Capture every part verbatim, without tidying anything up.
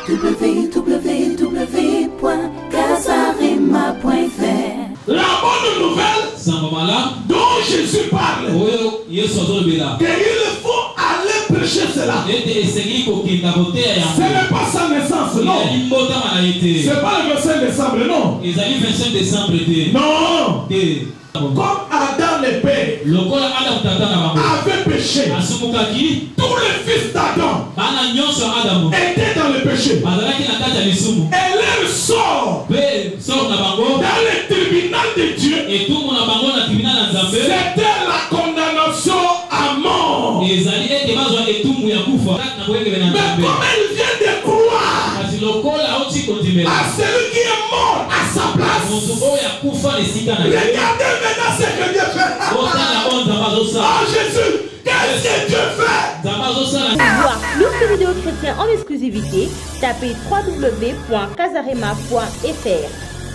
w w w point casarema point f r. La bonne nouvelle dont Jésus parle, qu'il faut aller prêcher cela. Ce n'est pas sa naissance, non. Ce n'est pas le vingt-cinq décembre, non. Non. Comme Adam le père avait péché, tous les fils d'Adam étaient dans le péché. Et leur sort dans le tribunal de Dieu, c'était la condamnation à mort. Mais comme elle vient de croire à celui qui est mort à sa place, regardez maintenant ce que Dieu fait. Oh Jésus, qu'est-ce que Dieu fait? Pour voir plus de vidéos chrétiennes en exclusivité, tapez w w w point casarema point f r.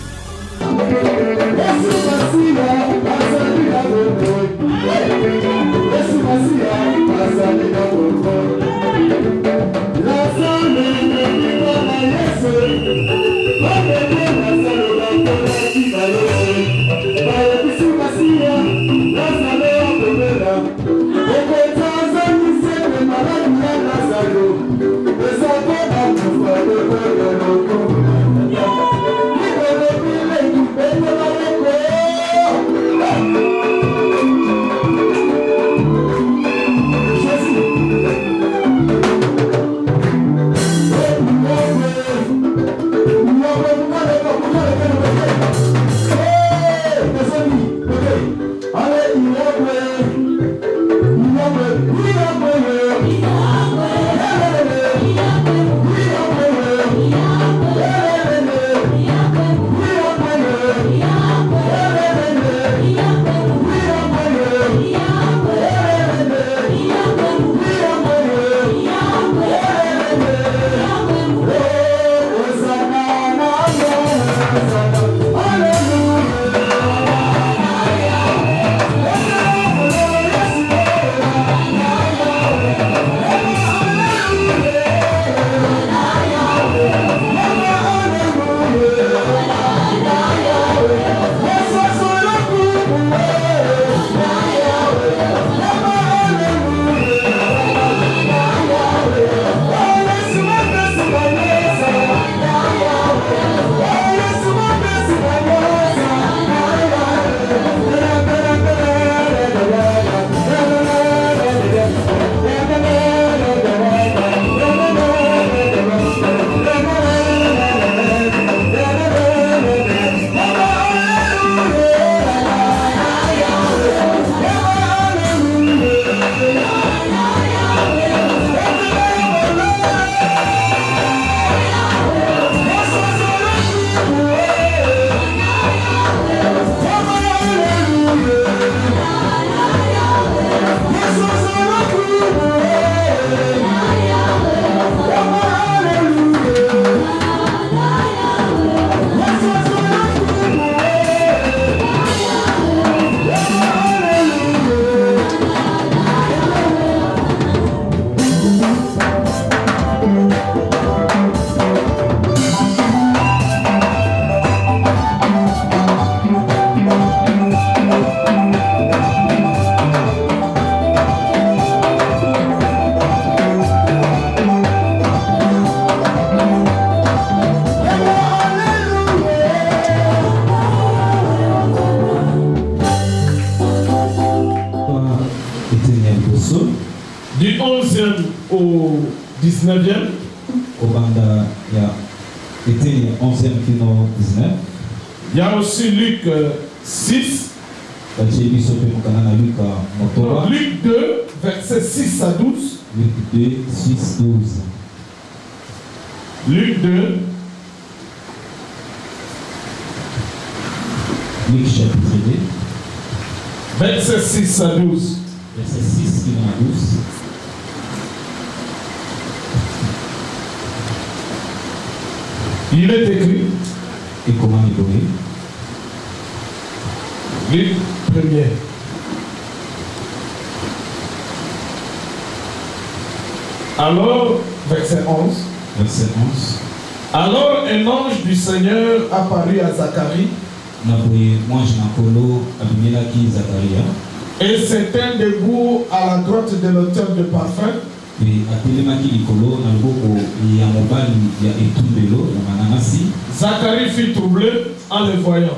Du onzième au dix-neuvième. Il y a aussi Luc six. Donc, Luc deux, versets six à douze. Luc deux, six, douze. Luc deux. Luc chapitre deux. Verset six à douze. Verset six à douze. Il est écrit. Et comment il est? Luc premier. Alors, verset onze. Verset onze. Alors un ange du Seigneur apparut à Zacharie. Et s'éteint debout à la droite de l'autel de parfum. Zacharie fut troublé en le voyant.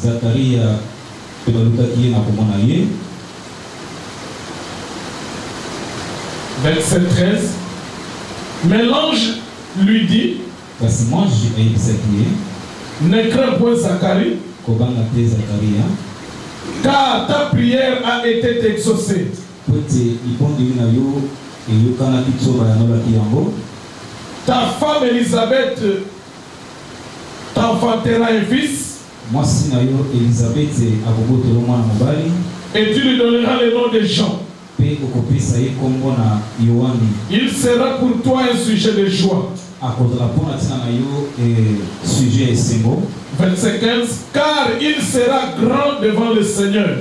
Verset treize. Mais l'ange lui dit: ne crains point Zacharie, car ta prière a été exaucée. Ta femme Élisabeth t'enfantera un fils, et tu lui donneras le nom de Jean. Il sera pour toi un sujet de joie. Verset quinze. Car il sera grand devant le Seigneur.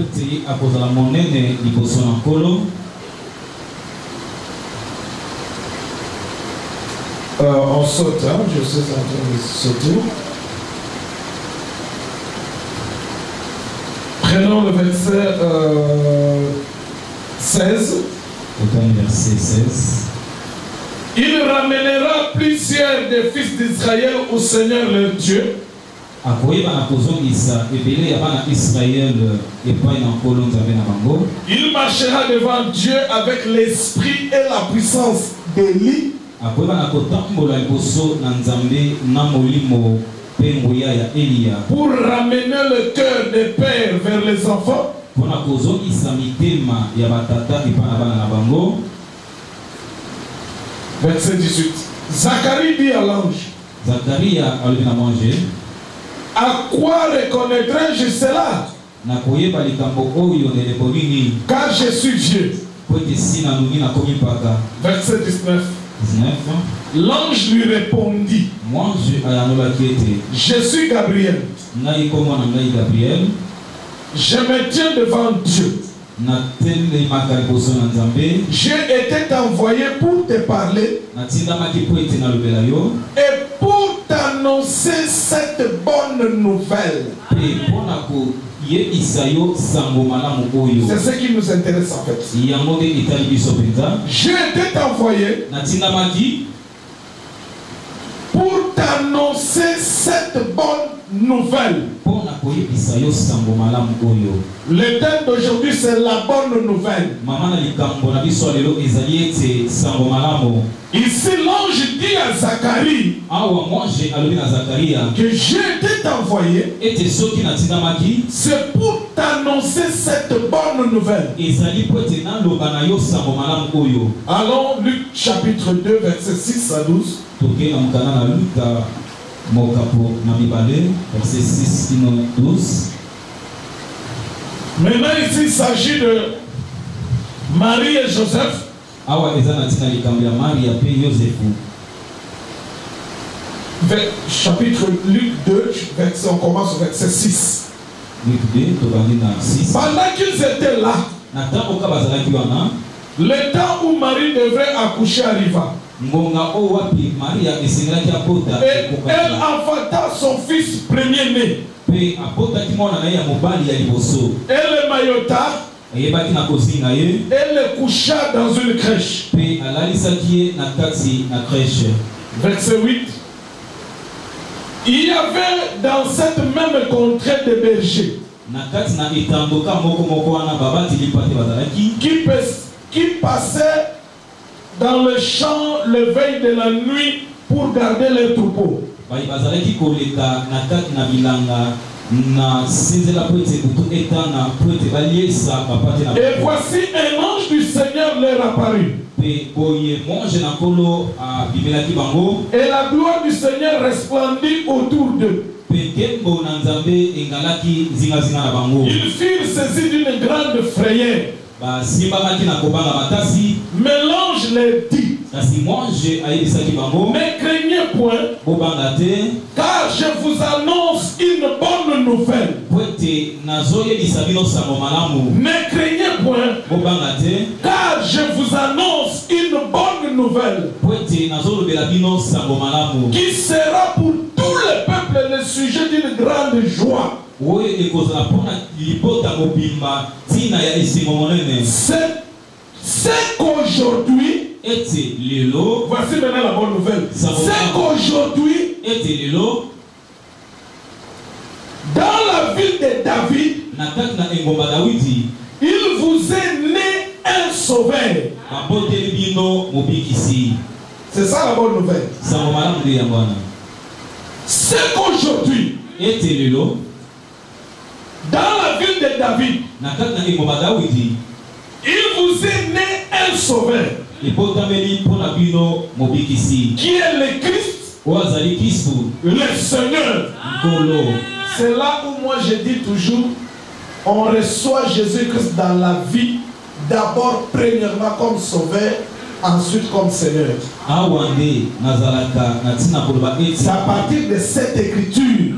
Euh, on saute, hein? Je suis en train de sauter. Prenons le verset euh, seize. Verset seize. Il ramènera plusieurs des fils d'Israël au Seigneur leur Dieu. Il marchera devant Dieu avec l'esprit et la puissance d'Élie. Pour ramener le cœur des pères vers les enfants. Verset dix-huit. Zacharie dit à l'ange: à quoi reconnaîtrai-je cela? Car je suis vieux. Verset dix-neuf. L'ange lui répondit: je suis Gabriel. Je me tiens devant Dieu. J'ai été envoyé pour te parler et pour t'annoncer cette bonne nouvelle. C'est ce qui nous intéresse en fait. J'ai été envoyé pour t'annoncer cette bonne nouvelle. Le thème d'aujourd'hui, c'est la bonne nouvelle. Ici, l'ange dit à Zacharie que j'ai été envoyé, c'est pour t'annoncer cette bonne nouvelle. Allons, Luc chapitre deux, versets six à douze. Verset six à douze. Maintenant ici il s'agit de Marie et Joseph. Chapitre Luc deux, verset, on commence au verset six. Luc deux, six. Pendant qu'ils étaient là, le temps où Marie devrait accoucher arriva. Et elle enfanta son fils premier-né. Et le maillota. Et le coucha dans une crèche. Verset huit. Il y avait dans cette même contrée des bergers qui, qui passaient dans le champ le veille de la nuit pour garder les troupeaux. Et voici un ange du Seigneur leur apparut. Et la gloire du Seigneur resplendit autour d'eux. Ils furent saisis d'une grande frayeur. Mais l'ange leur dit: Ne craignez point, car je vous annonce une bonne nouvelle. Ne craignez point, car je vous annonce une bonne nouvelle qui sera pour tout le peuple le sujet d'une grande joie. C'est qu'aujourd'hui, voici maintenant la bonne nouvelle. C'est qu'aujourd'hui, dans la ville de David, il vous est né un sauveur. C'est ça la bonne nouvelle. C'est qu'aujourd'hui, dans la ville de David, il vous est né un sauveur qui est le Christ, le Seigneur. C'est là où moi je dis toujours, on reçoit Jésus-Christ dans la vie, d'abord premièrement comme sauveur, ensuite comme Seigneur. C'est à partir de cette écriture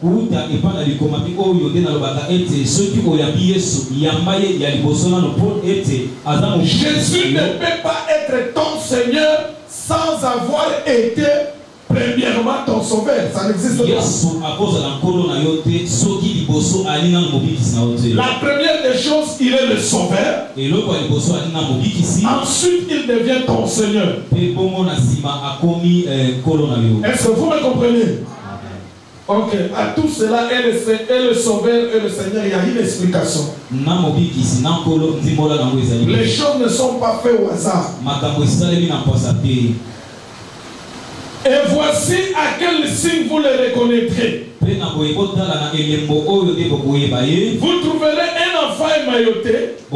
Jésus ne peut pas être ton Seigneur sans avoir été premièrement ton sauveur. Ça n'existe pas. La première des choses, il est le sauveur. Ensuite, il devient ton Seigneur. Est-ce que vous me comprenez? Ok, à tout cela, et le, et le sauveur et le Seigneur, il y a une explication. Les choses ne sont pas faites au hasard. Et voici à quel signe vous le reconnaîtrez. Vous trouverez un enfant émailloté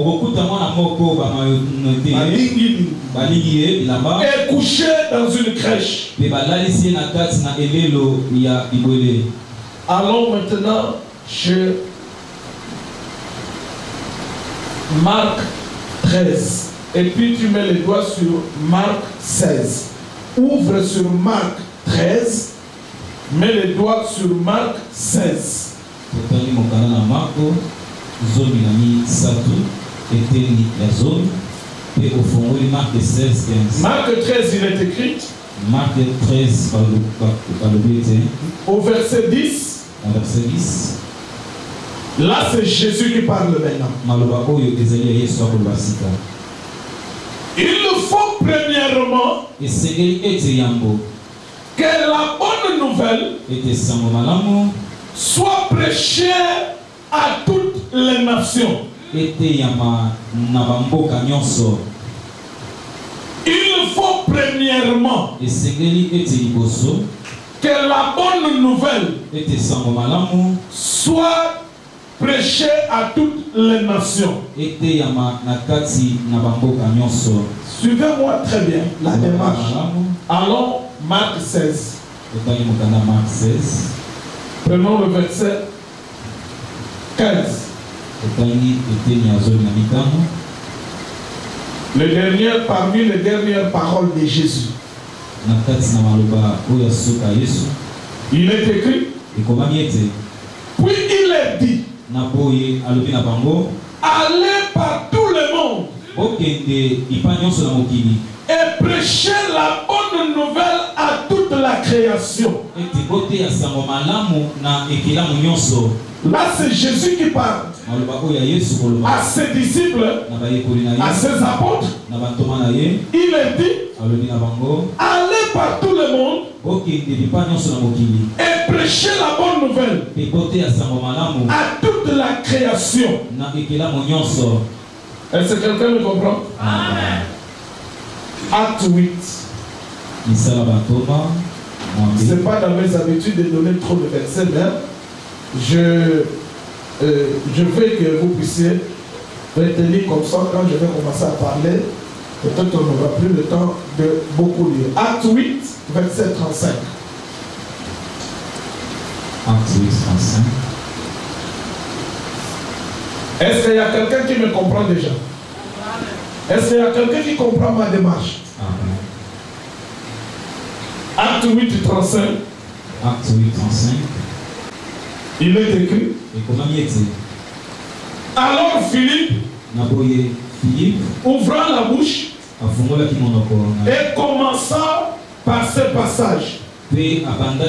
et couché dans une crèche. Allons maintenant chez Marc treize. Et puis tu mets les doigts sur Marc seize. Ouvre sur Marc treize. Mets les doigts sur Marc seize. Marc treize, il est écrit. Marc treize, au verset dix. Là, c'est Jésus qui parle maintenant. Il faut premièrement que la bonne nouvelle soit prêchée à toutes les nations. Il faut premièrement que la bonne nouvelle soit prêchée à toutes les nations. Suivez-moi très bien la démarche. Allons Marc seize. Prenons le verset quinze. Le dernier parmi les dernières paroles de Jésus. Il est écrit. Puis il est dit. Allez par tout le monde et prêchez la bonne nouvelle à toute la création. Là, c'est Jésus qui parle à ses disciples, à ses apôtres. Il est dit, allez par tout le monde et prêchez la bonne nouvelle à toute la création. Est-ce que quelqu'un me comprend? Amen. Acte huit. Ce n'est pas dans mes habitudes de donner trop de versets, mais je, euh, je veux que vous puissiez retenir comme ça quand je vais commencer à parler. Peut-être qu'on n'aura plus le temps de beaucoup lire. Acte huit, verset trente-cinq. Acte huit, trente-cinq. Est-ce qu'il y a quelqu'un qui me comprend déjà? Est-ce qu'il y a quelqu'un qui comprend ma démarche? Amen. Acte huit, trente-cinq. Acte huit, trente-cinq. Il est écrit. Et comment il est? Alors Philippe, Philippe ouvrant la bouche et commençant par ce passage, lui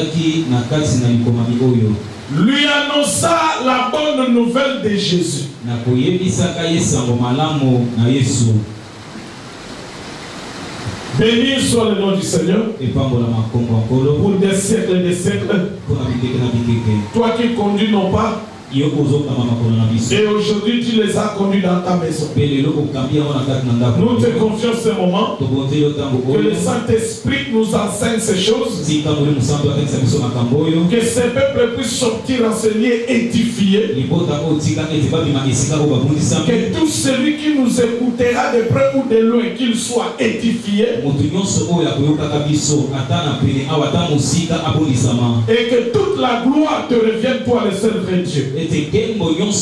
annonça la bonne nouvelle de Jésus. Béni soit le nom du Seigneur pour des siècles et des siècles. Toi qui conduis nos pas, et aujourd'hui tu les as conduits dans ta maison. Nous te confions ce moment que le Saint-Esprit nous enseigne ces choses, que ces peuples puissent sortir enseignés, édifiés, que tout celui qui nous écoutera de près ou de loin, qu'il soit édifié, et que toute la gloire te revienne, toi le seul vrai Dieu. Que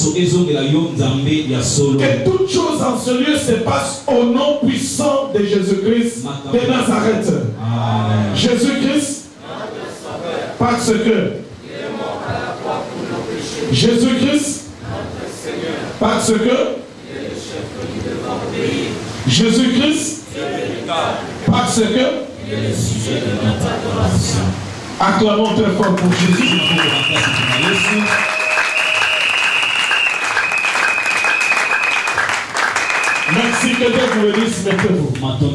toute chose en ce lieu se passe au nom puissant de Jésus-Christ de Nazareth. Jésus-Christ, parce que Jésus-Christ, parce que Jésus-Christ, parce que acclamons très fort pour Jésus. Merci que Dieu vous le dise, mettez-vous.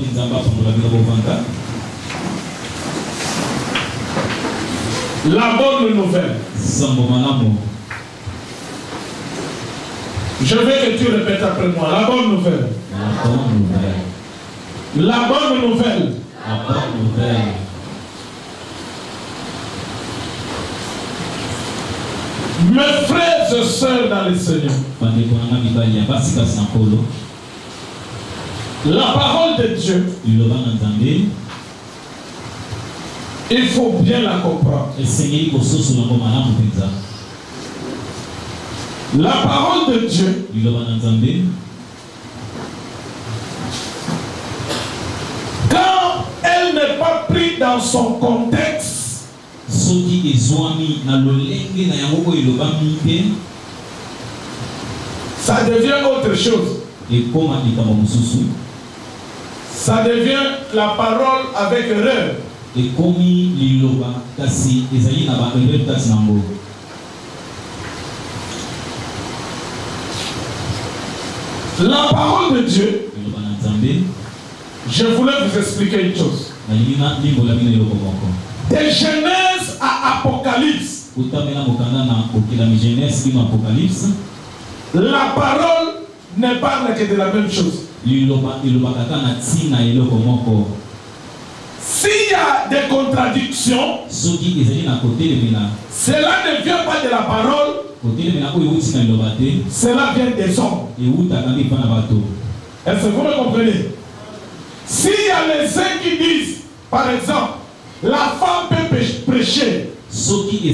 La bonne nouvelle. Je veux que tu répètes après moi. La bonne nouvelle. La bonne nouvelle. La bonne nouvelle. Mes frères et sœurs dans le Seigneur. La parole de Dieu, il faut bien la comprendre. La parole de Dieu, quand elle n'est pas prise dans son contexte, ça devient autre chose. Ça devient la parole avec erreur. La parole de Dieu, je voulais vous expliquer une chose. De Genèse à Apocalypse, la parole ne parle que de la même chose. S'il y a des contradictions, cela ne vient pas de la parole, cela vient des hommes. Est-ce que vous me comprenez? S'il y a les uns qui disent, par exemple, la femme peut prêcher, les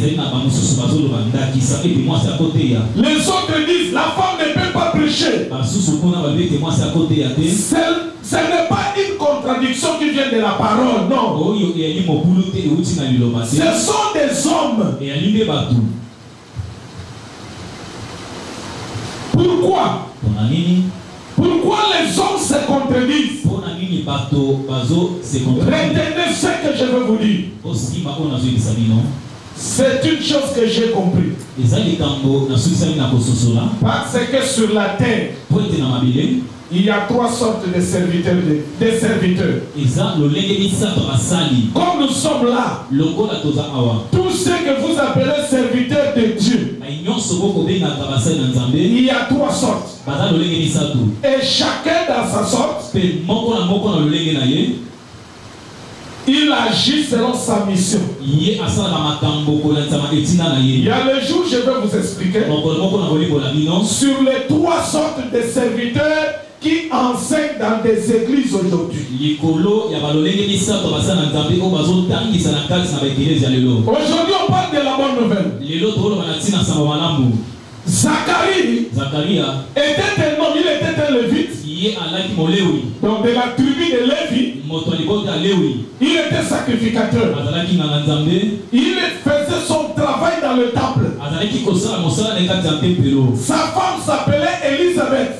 autres disent la femme ne peut pas prêcher. Ce n'est pas une contradiction qui vient de la parole, non. Ce sont des hommes. Pourquoi? Pourquoi les hommes se contredisent? Retenez ce que je veux vous dire. C'est une chose que j'ai compris. Parce que sur la terre, il y a trois sortes de serviteurs. De, de serviteurs. Comme nous sommes là, tous ceux que vous appelez serviteurs de Dieu, il y a trois sortes. Et chacun dans sa sorte, il agit selon sa mission. Il y a le jour, je vais vous expliquer, sur les trois sortes de serviteurs qui enseignent dans des églises aujourd'hui. Aujourd'hui, on parle de la bonne nouvelle. Zacharie, était un homme, il était un lévite. Donc de la tribu de Lévi, il était sacrificateur. Il faisait son travail dans le temple. Sa femme s'appelait Élisabeth.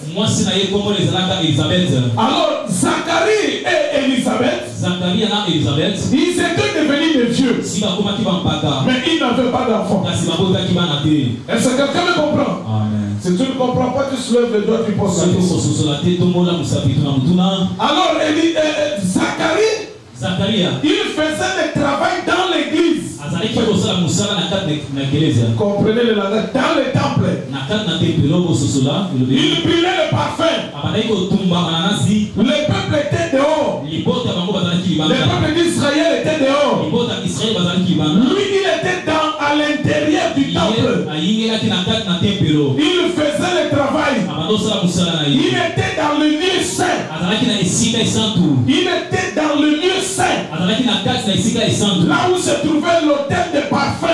Alors Zacharie et Élisabeth, ils étaient devenus des vieux, mais ils n'avaient pas d'enfants. Est-ce que quelqu'un me comprend? Amen. Si tu ne comprends pas, tu soulèves le doigt, tu poses la question. Alors Zacharie, Zacharie, il faisait le travail dans l'église. Comprenez le langage, dans le temple. Il brûlait le parfum. Le peuple était dehors. Le peuple d'Israël était dehors. Lui, il était dans, à l'intérieur du temple. Il faisait le travail. Il était dans le lieu saint. Il était dans le lieu saint. Là où se trouvait l'autel de parfum.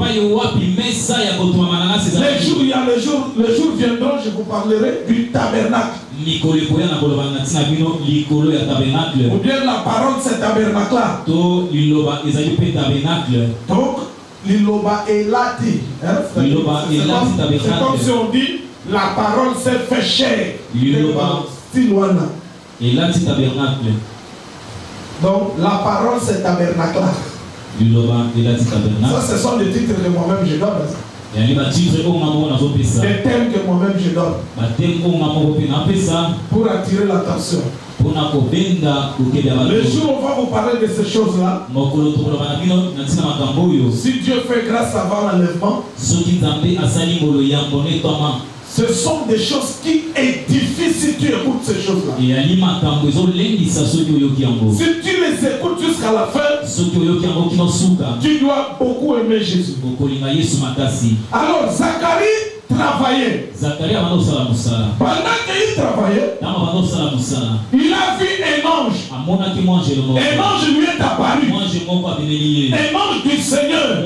Les jours, il y a le jour, le jour viendront, je vous parlerai du tabernacle. Ou bien la parole c'est tabernacle. Donc, l'iloba elati. C'est comme si on dit la parole s'est fait chair. L'iloba elati tabernacle. Donc la parole c'est tabernacle. Ça, ce sont des titres que moi-même je donne. Des thèmes que moi-même je donne. Pour attirer l'attention. Le jour où on va vous parler de ces choses-là, si Dieu fait grâce avant l'enlèvement, ce sont des choses qui édifient si tu écoutes ces choses-là. Si tu les écoutes jusqu'à la fin, tu dois beaucoup aimer Jésus. Alors Zacharie travaillait. Pendant qu'il travaillait, il a vu un ange. Un ange lui est apparu. Un ange du Seigneur.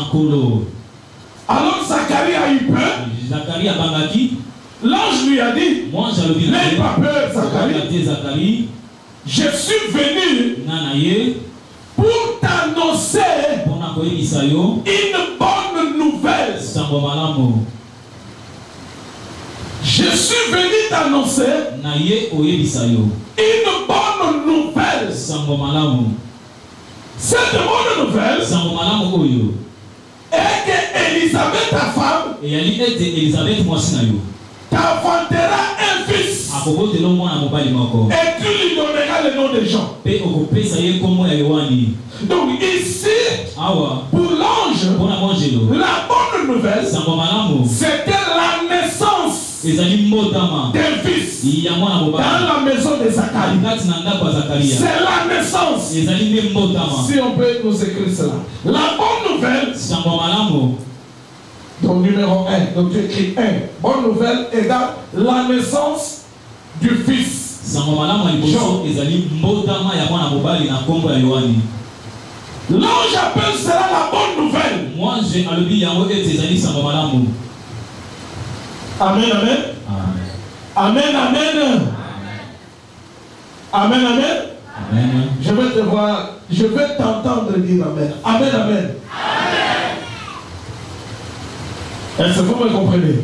Alors Zacharie a eu peur. L'ange lui a dit, n'aie pas peur Zacharie. Je suis venu pour t'annoncer une bonne nouvelle. Je suis venu t'annoncer une bonne nouvelle. Cette bonne nouvelle est que Élisabeth, ta femme, t'enfantera un fils. Et tu lui donneras le nom de Jean. Donc ici, pour l'ange, la bonne nouvelle, c'était la naissance d'un fils dans la maison de Zacharie. C'est la naissance. Si on peut nous écrire cela. La bonne nouvelle, donc numéro un, donc tu écris un. Bonne nouvelle égale la naissance du fils. L'ange appelle cela la bonne nouvelle. Amen, amen. Amen, amen. Amen, amen. Amen. Je vais te voir, je vais t'entendre dire amen. Amen, amen. Est-ce que vous me comprenez?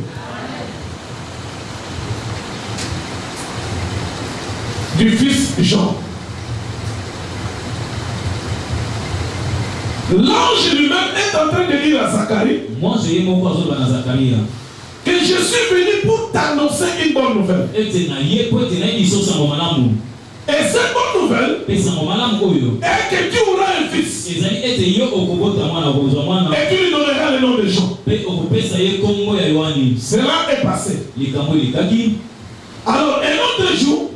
Du fils Jean. L'ange lui-même est en train de dire à Zacharie que je suis venu pour t'annoncer une bonne nouvelle. Et cette bonne nouvelle est que tu auras un fils. Et tu lui donneras le nom de Jean. Cela est passé. Alors, un autre jour,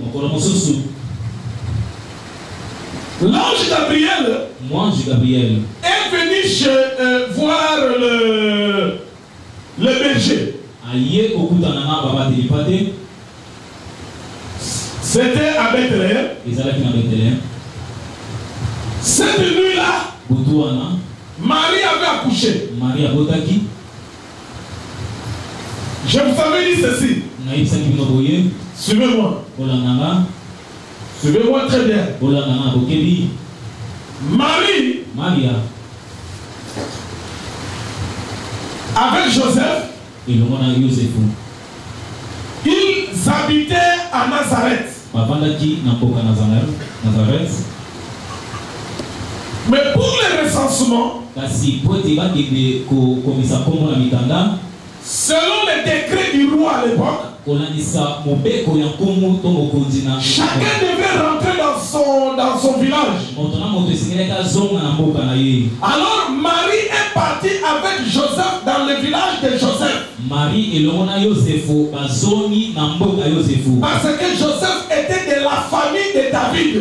l'ange Gabriel, est venu chez, euh, voir le, le berger. C'était à Bethléem. Cette nuit-là, Marie avait accouché. Je vous avais dit ceci. Suivez-moi. Suivez-moi très bien. Marie, Maria, avec Joseph, et le monde Joseph, ils habitaient à Nazareth. Bavandaki Namboka Nazareth. Mais pour le recensement, Kasi pote ba kende ko komisa kombo na mitanda. Selon les décrets du roi à l'époque, chacun devait rentrer dans son, dans son village. Alors Marie est partie avec Joseph dans le village de Joseph. Marie et Lorona Yosefo, Bazoni Namboka Yosefo. Parce que Joseph était de la famille de David.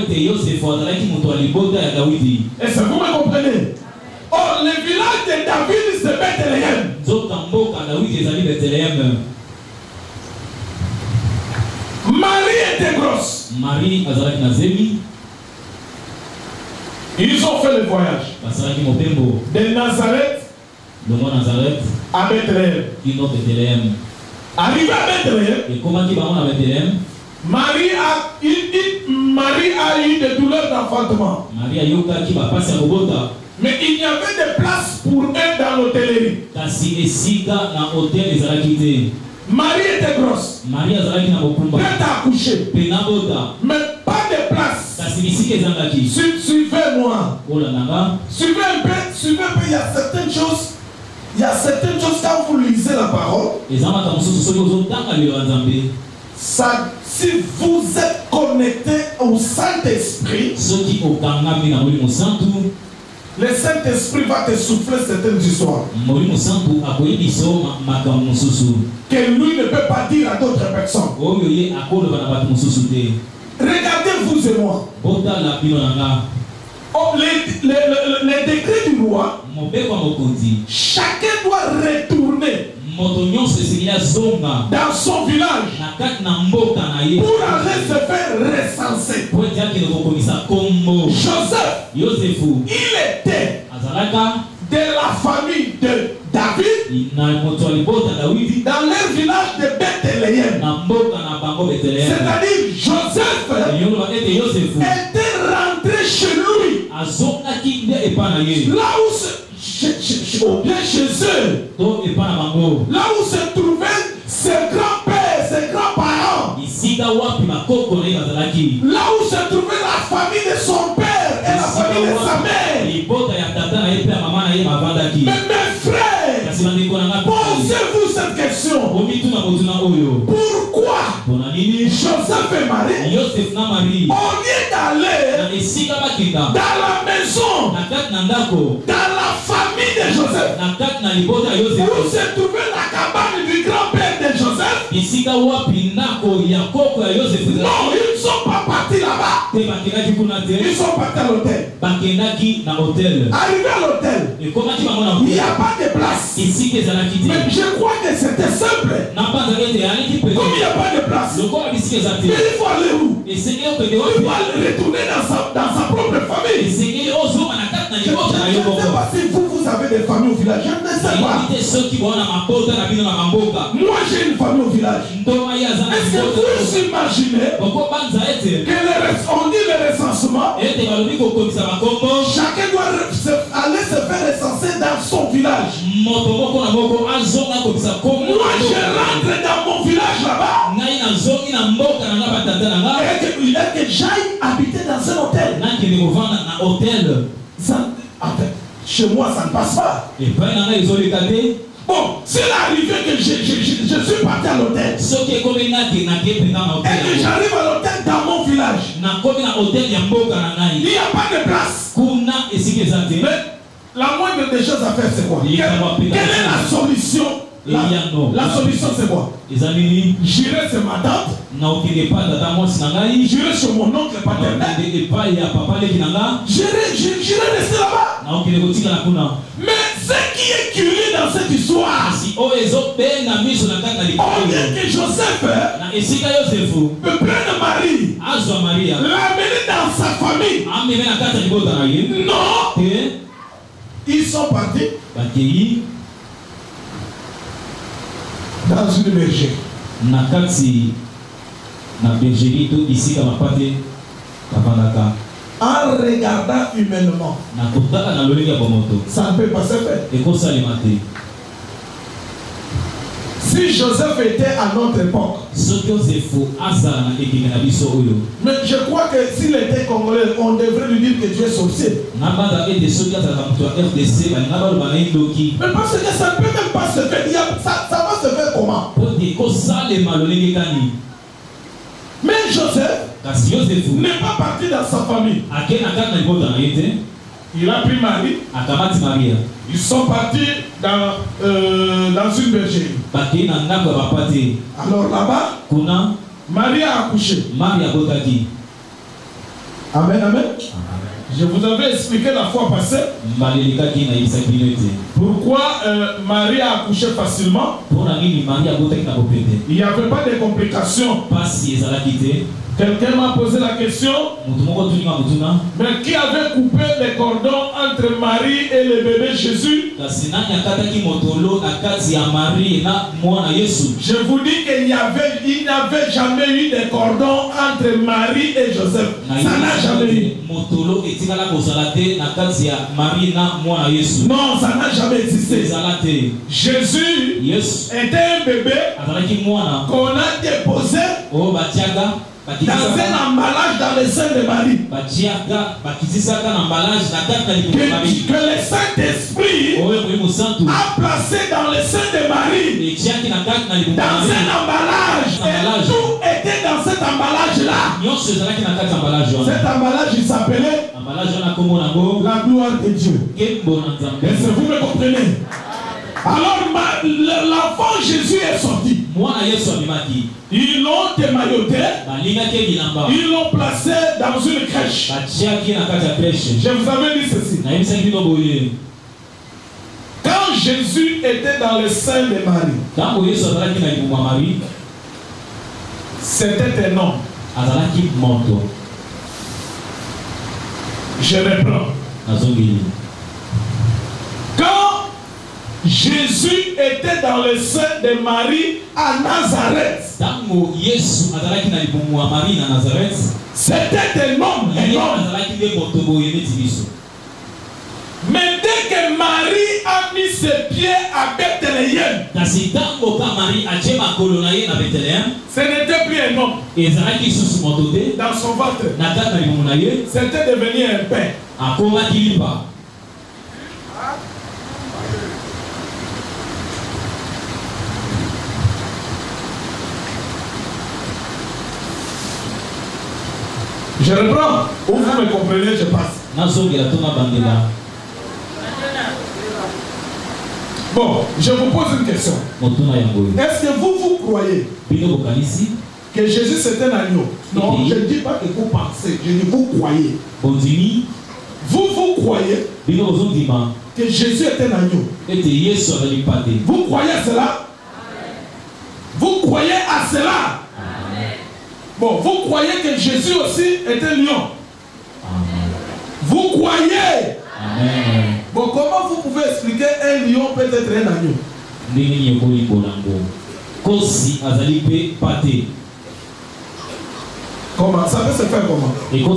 Et ça vous me comprenez? Oh, le village de David, c'est Bethléem. Marie était grosse. Marie Azalaki Nazemi. Ils ont fait le voyage de Nazareth à Bethléem. Arrivé à Bethléem, Marie a, il, il, Marie a eu des douleurs d'enfantement. Mais il n'y avait de place pour eux dans l'hôtellerie. Marie était grosse. Prête à accoucher. Mais pas de place. Suivez-moi. Suivez un peu, suivez un peu. Il y a certaines choses. Il y a certaines choses quand vous lisez la parole. Ça, si vous êtes connecté au Saint-Esprit, le Saint-Esprit va te souffler certaines histoires que lui ne peut pas dire à d'autres personnes. Regardez vous et moi. Oh, les, les, les, les décrets du roi, chacun doit retourner dans son village pour aller se faire recenser. Joseph, il était de la famille de David dans leur village de Bethléem. C'est-à-dire Joseph était rentré chez lui, là où se, chez, chez, bien chez eux, là où se trouvaient ses grands-pères, ses grands-parents, là où se trouvait la famille de son père et la famille de sa mère. Mais mes frères, posez-vous cette question. Pourquoi Joseph et Marie, au lieu d'aller dans la maison, dans la famille de Joseph, où se trouvait la cabane du grand-père de Joseph, non, ils ne sont pas partis là-bas. Ils sont partis à l'hôtel. Arrivé à l'hôtel, il n'y a pas de place. Mais je crois que c'était simple. Comme il n'y a pas de place, mais il faut aller où? Il faut aller retourner dans sa, dans sa propre famille. Je ne sais pas si vous, vous avez des familles au village. Je ne sais pas. Moi, j'ai une famille au village. Est-ce que vous imaginez que on dit le recensement, chacun doit aller se faire recenser dans son village. Moi, je rentre dans mon village là-bas et que, et que j'aille habiter dans un hôtel. Ça, en fait, chez moi, ça ne passe pas. Bon, c'est arrivé que je, je, je, je suis parti à l'hôtel. Et que j'arrive à l'hôtel dans mon village. Il n'y a pas de place. Mais la moindre des choses à faire, c'est quoi? Quelle, quelle est la solution? La, la solution, c'est quoi? J'irai chez ma tante. J'irai chez mon oncle paternel. J'irai rester là-bas. Mais ce qui est curieux dans cette histoire, on dit que Joseph peut prendre Marie, l'amener dans sa famille. Non. Ils sont partis dans une bergerie. Nakati na bergerie to ici kama pate kavandaka. en regardant humainement, ça ne peut pas se faire. Si Joseph était à notre époque, mais je crois que s'il était congolais, on devrait lui dire que tu es sorcier. Mais parce que ça ne peut même pas se faire. Ça, ça va se faire comment? Mais Joseph n'est pas parti dans sa famille. Il a pris Marie. Ils sont partis dans, euh, dans une bergerie. Alors là-bas, Marie a accouché. Amen, amen. Je vous avais expliqué la fois passée pourquoi euh, Marie a accouché facilement. Il n'y avait pas de complications. Quelqu'un m'a posé la question, mais qui avait coupé les cordons entre Marie et le bébé Jésus? Je vous dis qu'il n'y avait, il n'avait jamais eu de cordons entre Marie et Joseph. Ça n'a jamais eu. Non, ça n'a jamais existé. Jésus était un bébé qu'on a déposé dans un emballage dans le sein de Marie. Que, que le Saint-Esprit a placé dans le sein de Marie, dans un emballage. Et tout était dans cet emballage-là. Cet emballage, il s'appelait la gloire de Dieu. Est-ce que vous me comprenez? Alors l'enfant Jésus est sorti. Ils l'ont démailloté. Ils l'ont placé dans une crèche. Je vous avais dit ceci. Quand Jésus était dans le sein de Marie, c'était un homme. Je reprends. Quand Jésus était dans le sein de Marie à Nazareth, c'était un homme, un homme. Mais dès que Marie a mis ses pieds à Bethléem, ce n'était plus un homme. Dans son ventre, c'était devenu un père. Je reprends. Où vous me comprenez, je passe. Bon, je vous pose une question. Est-ce que vous, vous croyez que Jésus c'est un agneau? Non, je ne dis pas que vous pensez, je dis vous croyez. Vous, vous croyez que Jésus est un agneau? Vous croyez à cela? Vous croyez à cela? Bon, vous croyez que Jésus aussi est un lion? Vous croyez? Amen. Bon, comment vous pouvez expliquer un lion peut être un agneau? Comment? Ça peut se faire comment?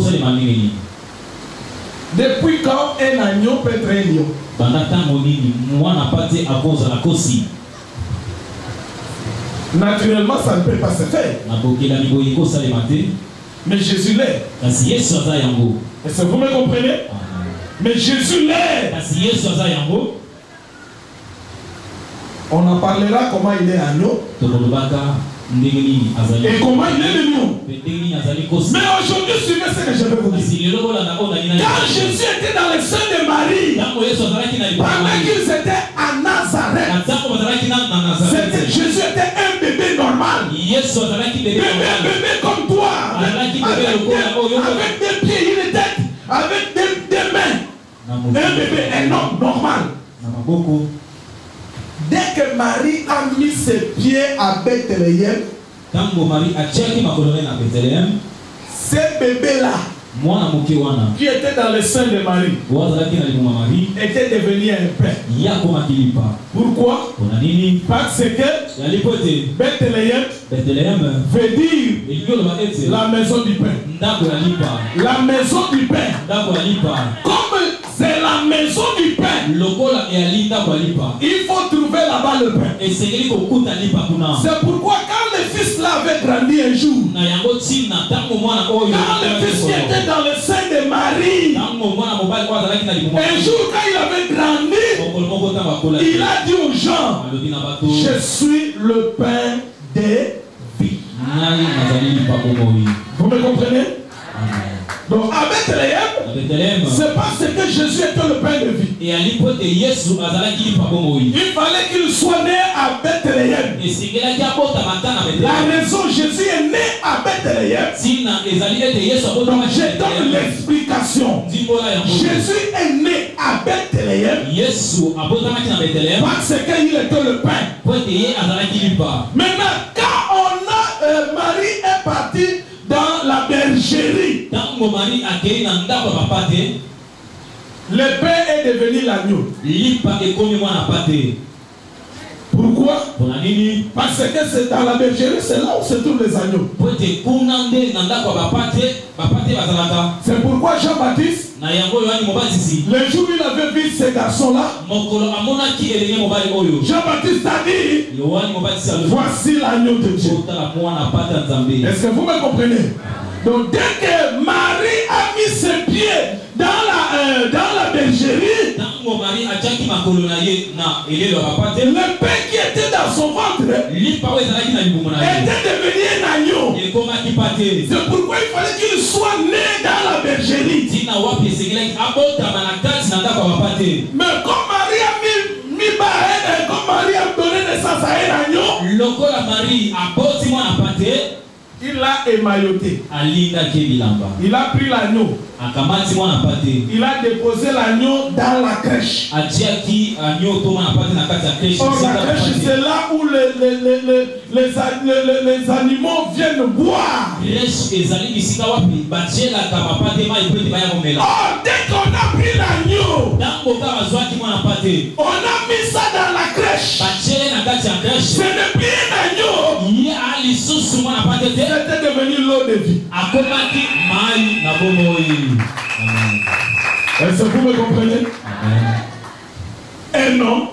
Depuis quand un agneau peut être un lion? Naturellement, ça ne peut pas se faire. Mais Jésus l'est. Est-ce que vous me comprenez? Mais Jésus l'est. On en parlera comment il est agneau. Et comment il est le lion. Mais aujourd'hui, suivez ce que je vais vous dire. Quand Jésus était dans le sein de Marie, pendant qu'ils étaient à Nazareth, c'était, Jésus était un bébé normal. Bébé, bébé comme toi. Avec des, avec des pieds, une tête, avec des, des mains. Un bébé, un homme normal. Dès que Marie a mis ses pieds à Bethléem, ce bébé-là qui était dans le sein de Marie, était devenu un père. Pourquoi? Parce que Bethléem veut dire la maison du pain. La maison du pain. Comme c'est la maison du pain, il faut trouver là-bas le pain. C'est pourquoi quand le fils là avait grandi un jour, quand le fils qui était dans le sein de Marie, un jour quand il avait grandi, il a dit aux gens, je suis le pain de vie. Vous me comprenez? Donc à Bethléem, c'est parce que Jésus était le pain de vie. Il fallait qu'il soit né à Bethléem. La raison, Jésus est né à Bethléem. Donc je donne l'explication. Jésus est né à Bethléem parce qu'il était le pain. Maintenant, quand on a euh, Marie est partie dans la bergerie, le pain est devenu l'agneau. Pourquoi? Parce que c'est dans la bergerie, c'est là où se trouvent les agneaux. C'est pourquoi Jean-Baptiste, le jour où il avait vu ces garçons-là, Jean-Baptiste a dit, voici l'agneau de Dieu. Est-ce que vous me comprenez? Donc dès que Marie a mis ses pieds dans la, euh, dans la bergerie, le pain qui était dans son ventre était devenu un agneau. C'est pourquoi il fallait qu'il soit né dans la bergerie. Mais comme Marie a mis, mis barre, comme Marie a donné naissance à un agneau, il l'a émailloté. Il a pris l'agneau. Il a déposé l'agneau dans la crèche. Or, la crèche, c'est là où les, les, les, les, les, les, les animaux viennent boire. Or, dès qu'on a pris l'agneau, on a mis ça dans la crèche. Ce n'est plus un agneau. C'était devenu l'eau de vie. Est-ce que vous me comprenez? Un homme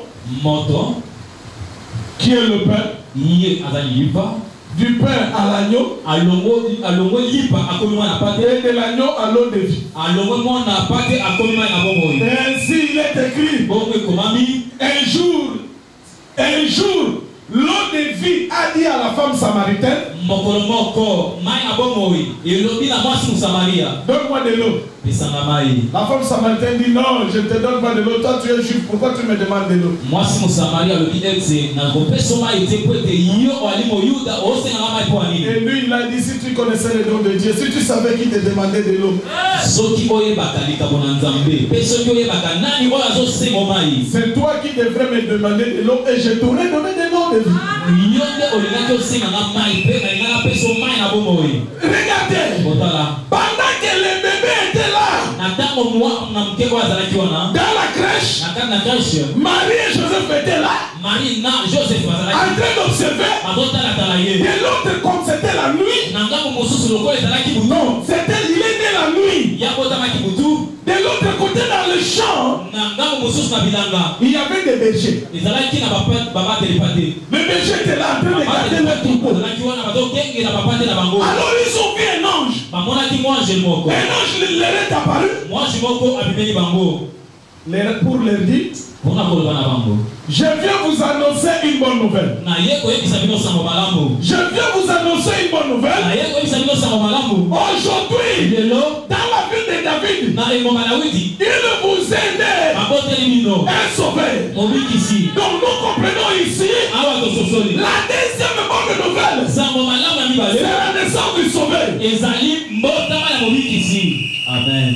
qui est le pain, du pain à l'agneau, et de l'agneau à l'eau de vie. Et ainsi il est écrit, un jour, un jour, l'eau de vie a dit à la femme samaritaine, donne-moi de l'eau. La femme samaritaine dit non, je ne te donne pas de l'eau, toi tu es juif, pourquoi tu me demandes de l'eau? Et lui il a dit, si tu connaissais le don de Dieu, si tu savais qui te demandait de l'eau, c'est toi qui devrais me demander de l'eau et je t'aurais donné de l'eau de vie. Regardez, pendant que le bébé était là, dans la crèche, Marie et Joseph étaient là, en train d'observer. Et l'autre, comme c'était la nuit, non, c'était, il est né la nuit. De l'autre côté dans le champ, il y avait des bergers. Les bergers étaient là en train de garder le troupeau. Alors ils ont vu un ange. Un ange leur est apparu pour leur dire, je viens vous annoncer une bonne nouvelle. Je viens vous annoncer une bonne nouvelle. Aujourd'hui, dans la ville de David, il vous est né un sauveur. Donc nous comprenons ici la deuxième bonne nouvelle, c'est la naissance du sauveur. Amen.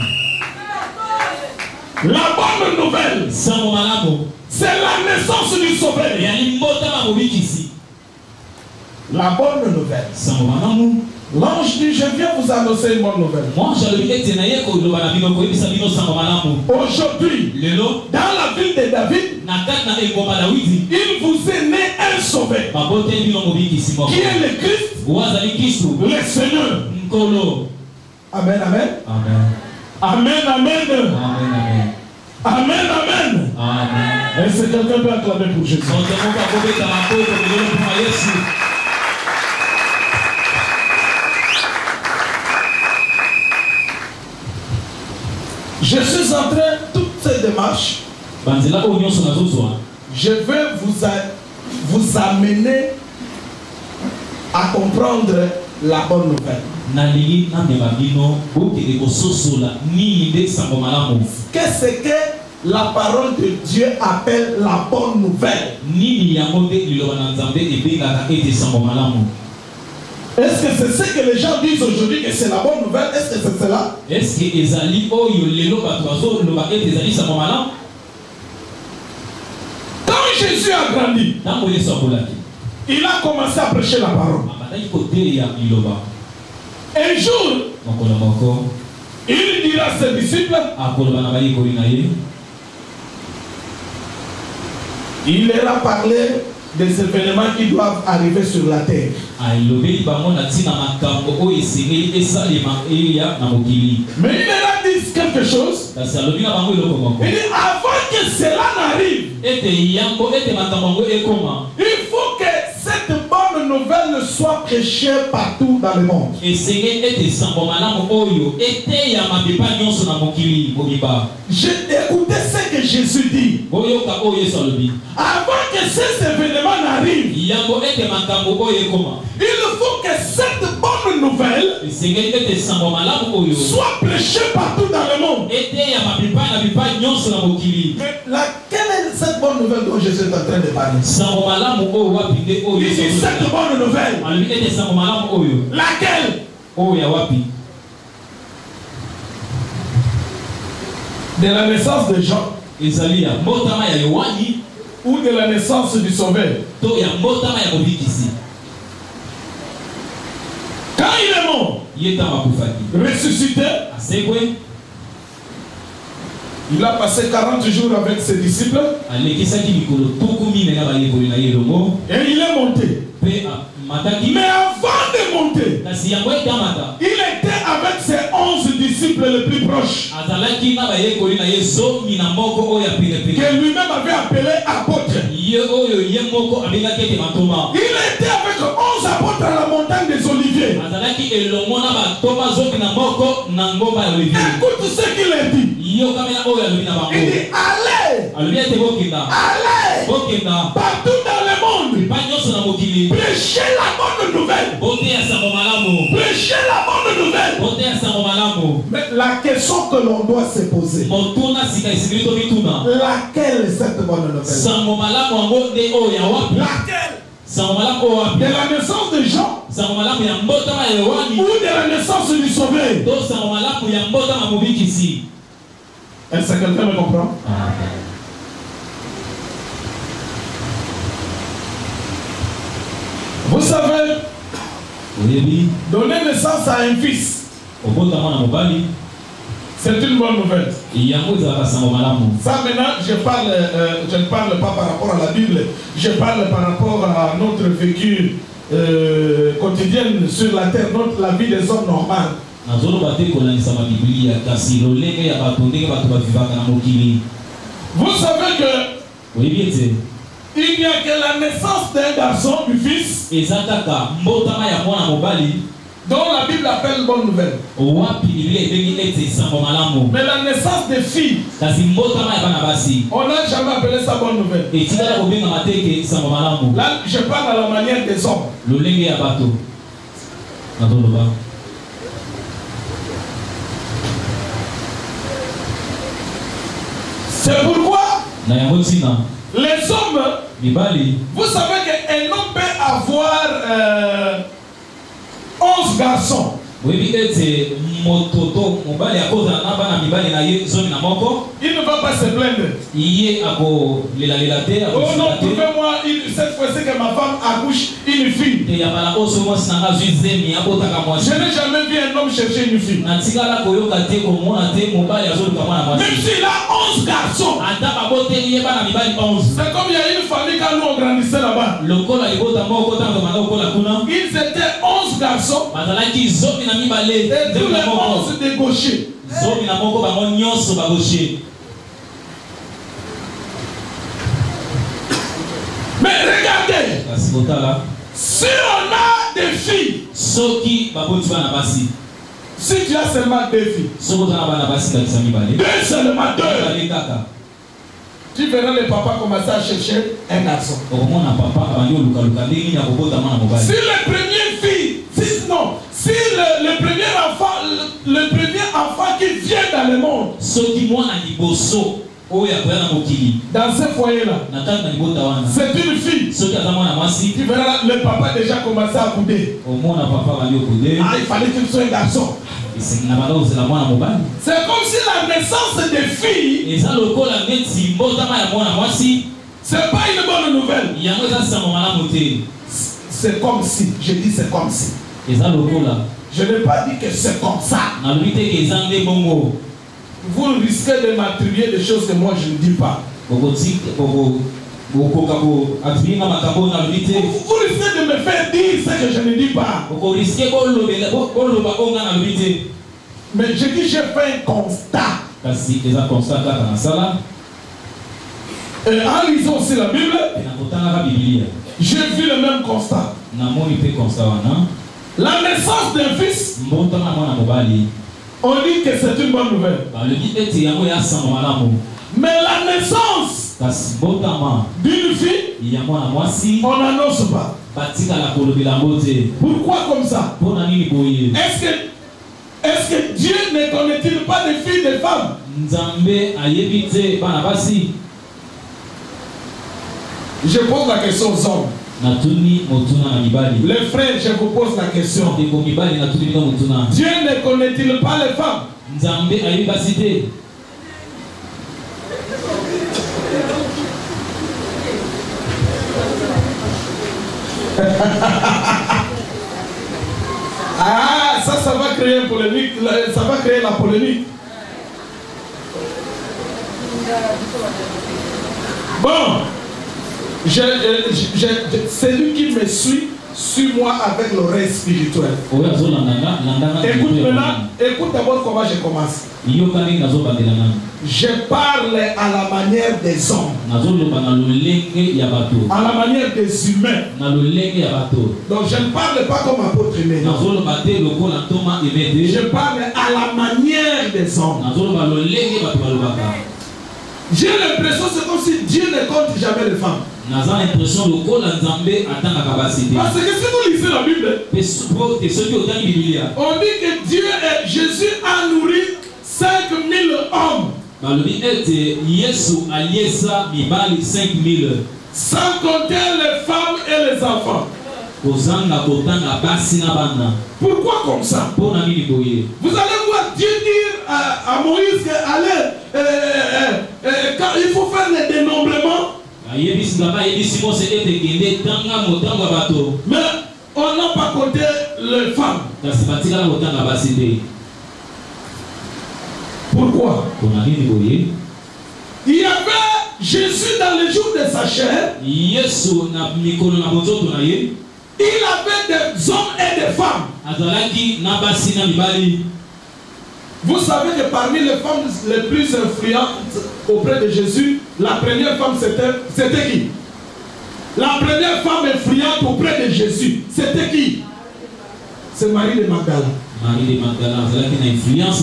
La bonne nouvelle, c'est la naissance du sauveur. La bonne nouvelle, L'ange dit, je viens vous annoncer une bonne nouvelle. Aujourd'hui, dans la ville de David, il vous est né un sauveur, qui est le Christ, le Seigneur. Amen, amen. Amen, amen. Amen, amen. Amen. Est-ce que quelqu'un peut acclamer pour Jésus? Je suis en train, toutes ces démarches, je veux vous, a, vous amener à comprendre la bonne nouvelle. Qu'est-ce que la parole de Dieu appelle la bonne nouvelle? Est-ce que c'est ce que les gens disent aujourd'hui que c'est la bonne nouvelle? Est-ce que c'est cela? Est-ce que ezali oyo lelo batwazo le baquet ezali sa momala? Quand Jésus a grandi, il a commencé à prêcher la parole. Un jour, il dira à ses disciples, il leur a parlé des événements qui doivent arriver sur la terre. Mais il leur a dit quelque chose. Il dit, avant que cela n'arrive, il faut que cette bonne nouvelle soit prêchée partout dans le monde. J'ai écouté ce que Jésus dit. Avant que ces événements n'arrivent, il faut que cette bonne nouvelle soit prêchée partout dans le monde. Mais laquelle est cette bonne nouvelle dont Jésus est en train de parler? Il dit cette bonne nouvelle. Laquelle? De la naissance de Jean ou de la naissance du Sauveur. Quand il est mort, ressuscité, il a passé quarante jours avec ses disciples et il est monté. Mais avant de monter, il était avec ses onze disciples les plus proches, que lui-même avait appelé apôtres. Il était avec onze apôtres à la montagne des Oliviers. Écoute ce qu'il a dit. Il dit allez, allez partout dans le monde, prêchez la bonne nouvelle. Prêchez la bonne nouvelle. Mais la question que l'on doit se poser, laquelle est cette bonne nouvelle? Laquelle? De la naissance de Jean ou de la naissance du Sauveur? Est-ce que quelqu'un me comprend? Vous savez, donner naissance à un fils, c'est une bonne nouvelle. Ça maintenant, je parle, euh, je ne parle pas par rapport à la Bible, je parle par rapport à notre vécu euh, quotidien sur la terre, notre, la vie des hommes normales. Vous savez que il n'y a que la naissance d'un garçon, du fils, dont la Bible appelle bonne nouvelle. Mais la naissance des filles, on n'a jamais appelé ça bonne nouvelle. Là, je parle à la manière des hommes. C'est pourquoi les hommes, vous savez qu'un homme peut avoir euh, onze garçons. Oui, c'est mototo, mobile à cause de la naba na mibali na ye zone na moko. Il ne va pas se plaindre. Iye ako lela lela te. Oh non, trouvez-moi cette fois-ci que ma femme accouche une fille. Te ya bala oso mo sinanga zuize mi abota ka moi. Je n'ai jamais vu un homme chercher une fille. Na tika la koyoka te ko mona te mobile azo ka mwana moi. Même s'il a onze garçons. Anda ba bote ye bana mibali onze. C'est comme il y a une famille quand nous on grandissait là-bas. Lokola ibota moko tango mako la kuna. Ils étaient onze garçons. Bazala ki zomi na mibale. Et tous les onze de gaucher. Zomi na moko ba nyonso ba gaucher. Mais regardez, si on a des filles, si tu as seulement deux filles, deux seulement deux, tu verras le papa commencer à chercher un garçon. Si le premier fille, si non, si le, le premier enfant, le, le premier enfant qui vient dans le monde, dans ce foyer-là, c'est une fille. Tu verras le papa déjà commencer à bouder. Ah, il fallait qu'il soit un garçon. C'est comme si la naissance des filles, c'est pas une bonne nouvelle. C'est comme si, je dis c'est comme si. Je n'ai pas dit que c'est comme ça. Vous risquez de m'attribuer des choses que moi je ne dis pas. Vous, vous risquez de me faire dire ce que je ne dis pas. Mais je dis, j'ai fait un constat. Et en lisant aussi la Bible, j'ai vu le même constat. La naissance d'un fils, on dit que c'est une bonne nouvelle. Mais la naissance d'une fille, on n'annonce pas. Pourquoi comme ça? Est-ce que, est-ce que Dieu ne connaît-il pas des filles et des femmes? Je pose la question aux hommes. Les frères, je vous pose la question. Dieu ne connaît-il pas les femmes? Ah, ça, ça va créer une polémique. Ça va créer la polémique. Bon. Je, je, je, je, celui qui me suit, suis-moi avec l'oreille spirituelle. Écoute maintenant, écoute d'abord comment je commence. Je parle à la manière des hommes, à la manière des humains. Donc je ne parle pas comme apôtre humain. Je parle à la manière des hommes. J'ai l'impression que c'est comme si Dieu ne compte jamais les femmes. Parce que si vous lisez la Bible, on dit que Dieu et Jésus a nourri cinq mille hommes. Sans compter les femmes et les enfants. Pourquoi comme ça? Vous allez voir Dieu dire à, à Moïse que allez, euh, euh, euh, quand il faut faire les dénombrements. Mais on n'a pas compté les femmes. Pourquoi? Il y avait Jésus dans le jour de sa chair. Il avait des hommes et des femmes. Vous savez que parmi les femmes les plus influentes auprès de Jésus, la première femme c'était qui? La première femme influente auprès de Jésus, c'était qui? C'est Marie de Magdala. Marie de Magdala, elle a une influence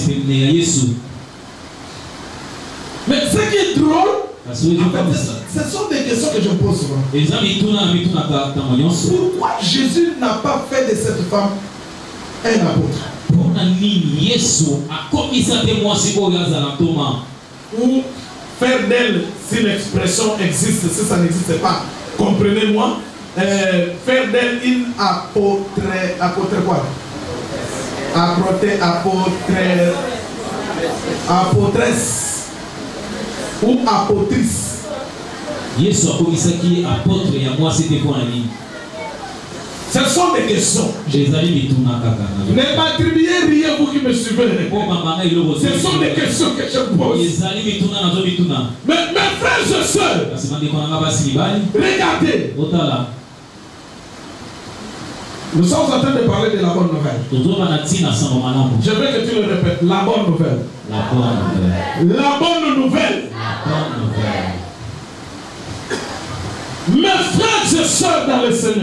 mais ce qui est drôle, en fait, ce sont des questions que je pose souvent. Pourquoi Jésus n'a pas fait de cette femme un apôtre? Ou faire d'elle, si l'expression existe, si ça n'existe pas, comprenez-moi, euh, faire d'elle une apôtre, apôtre quoi? Apôtre, apôtre, apôtresse ou apôtrice. Yesu akomisaki apôtre ya moi c'était pour la ligne. Ce sont des questions. Ne m'attribuez rien, vous qui me suivez. Ce sont des questions que je pose. Mais mes frères et sœurs, regardez. Nous sommes en train de parler de la bonne nouvelle. Je veux que tu le répètes. La bonne nouvelle. La bonne nouvelle. La bonne nouvelle. La bonne nouvelle. Mes frères et sœurs dans le Seigneur,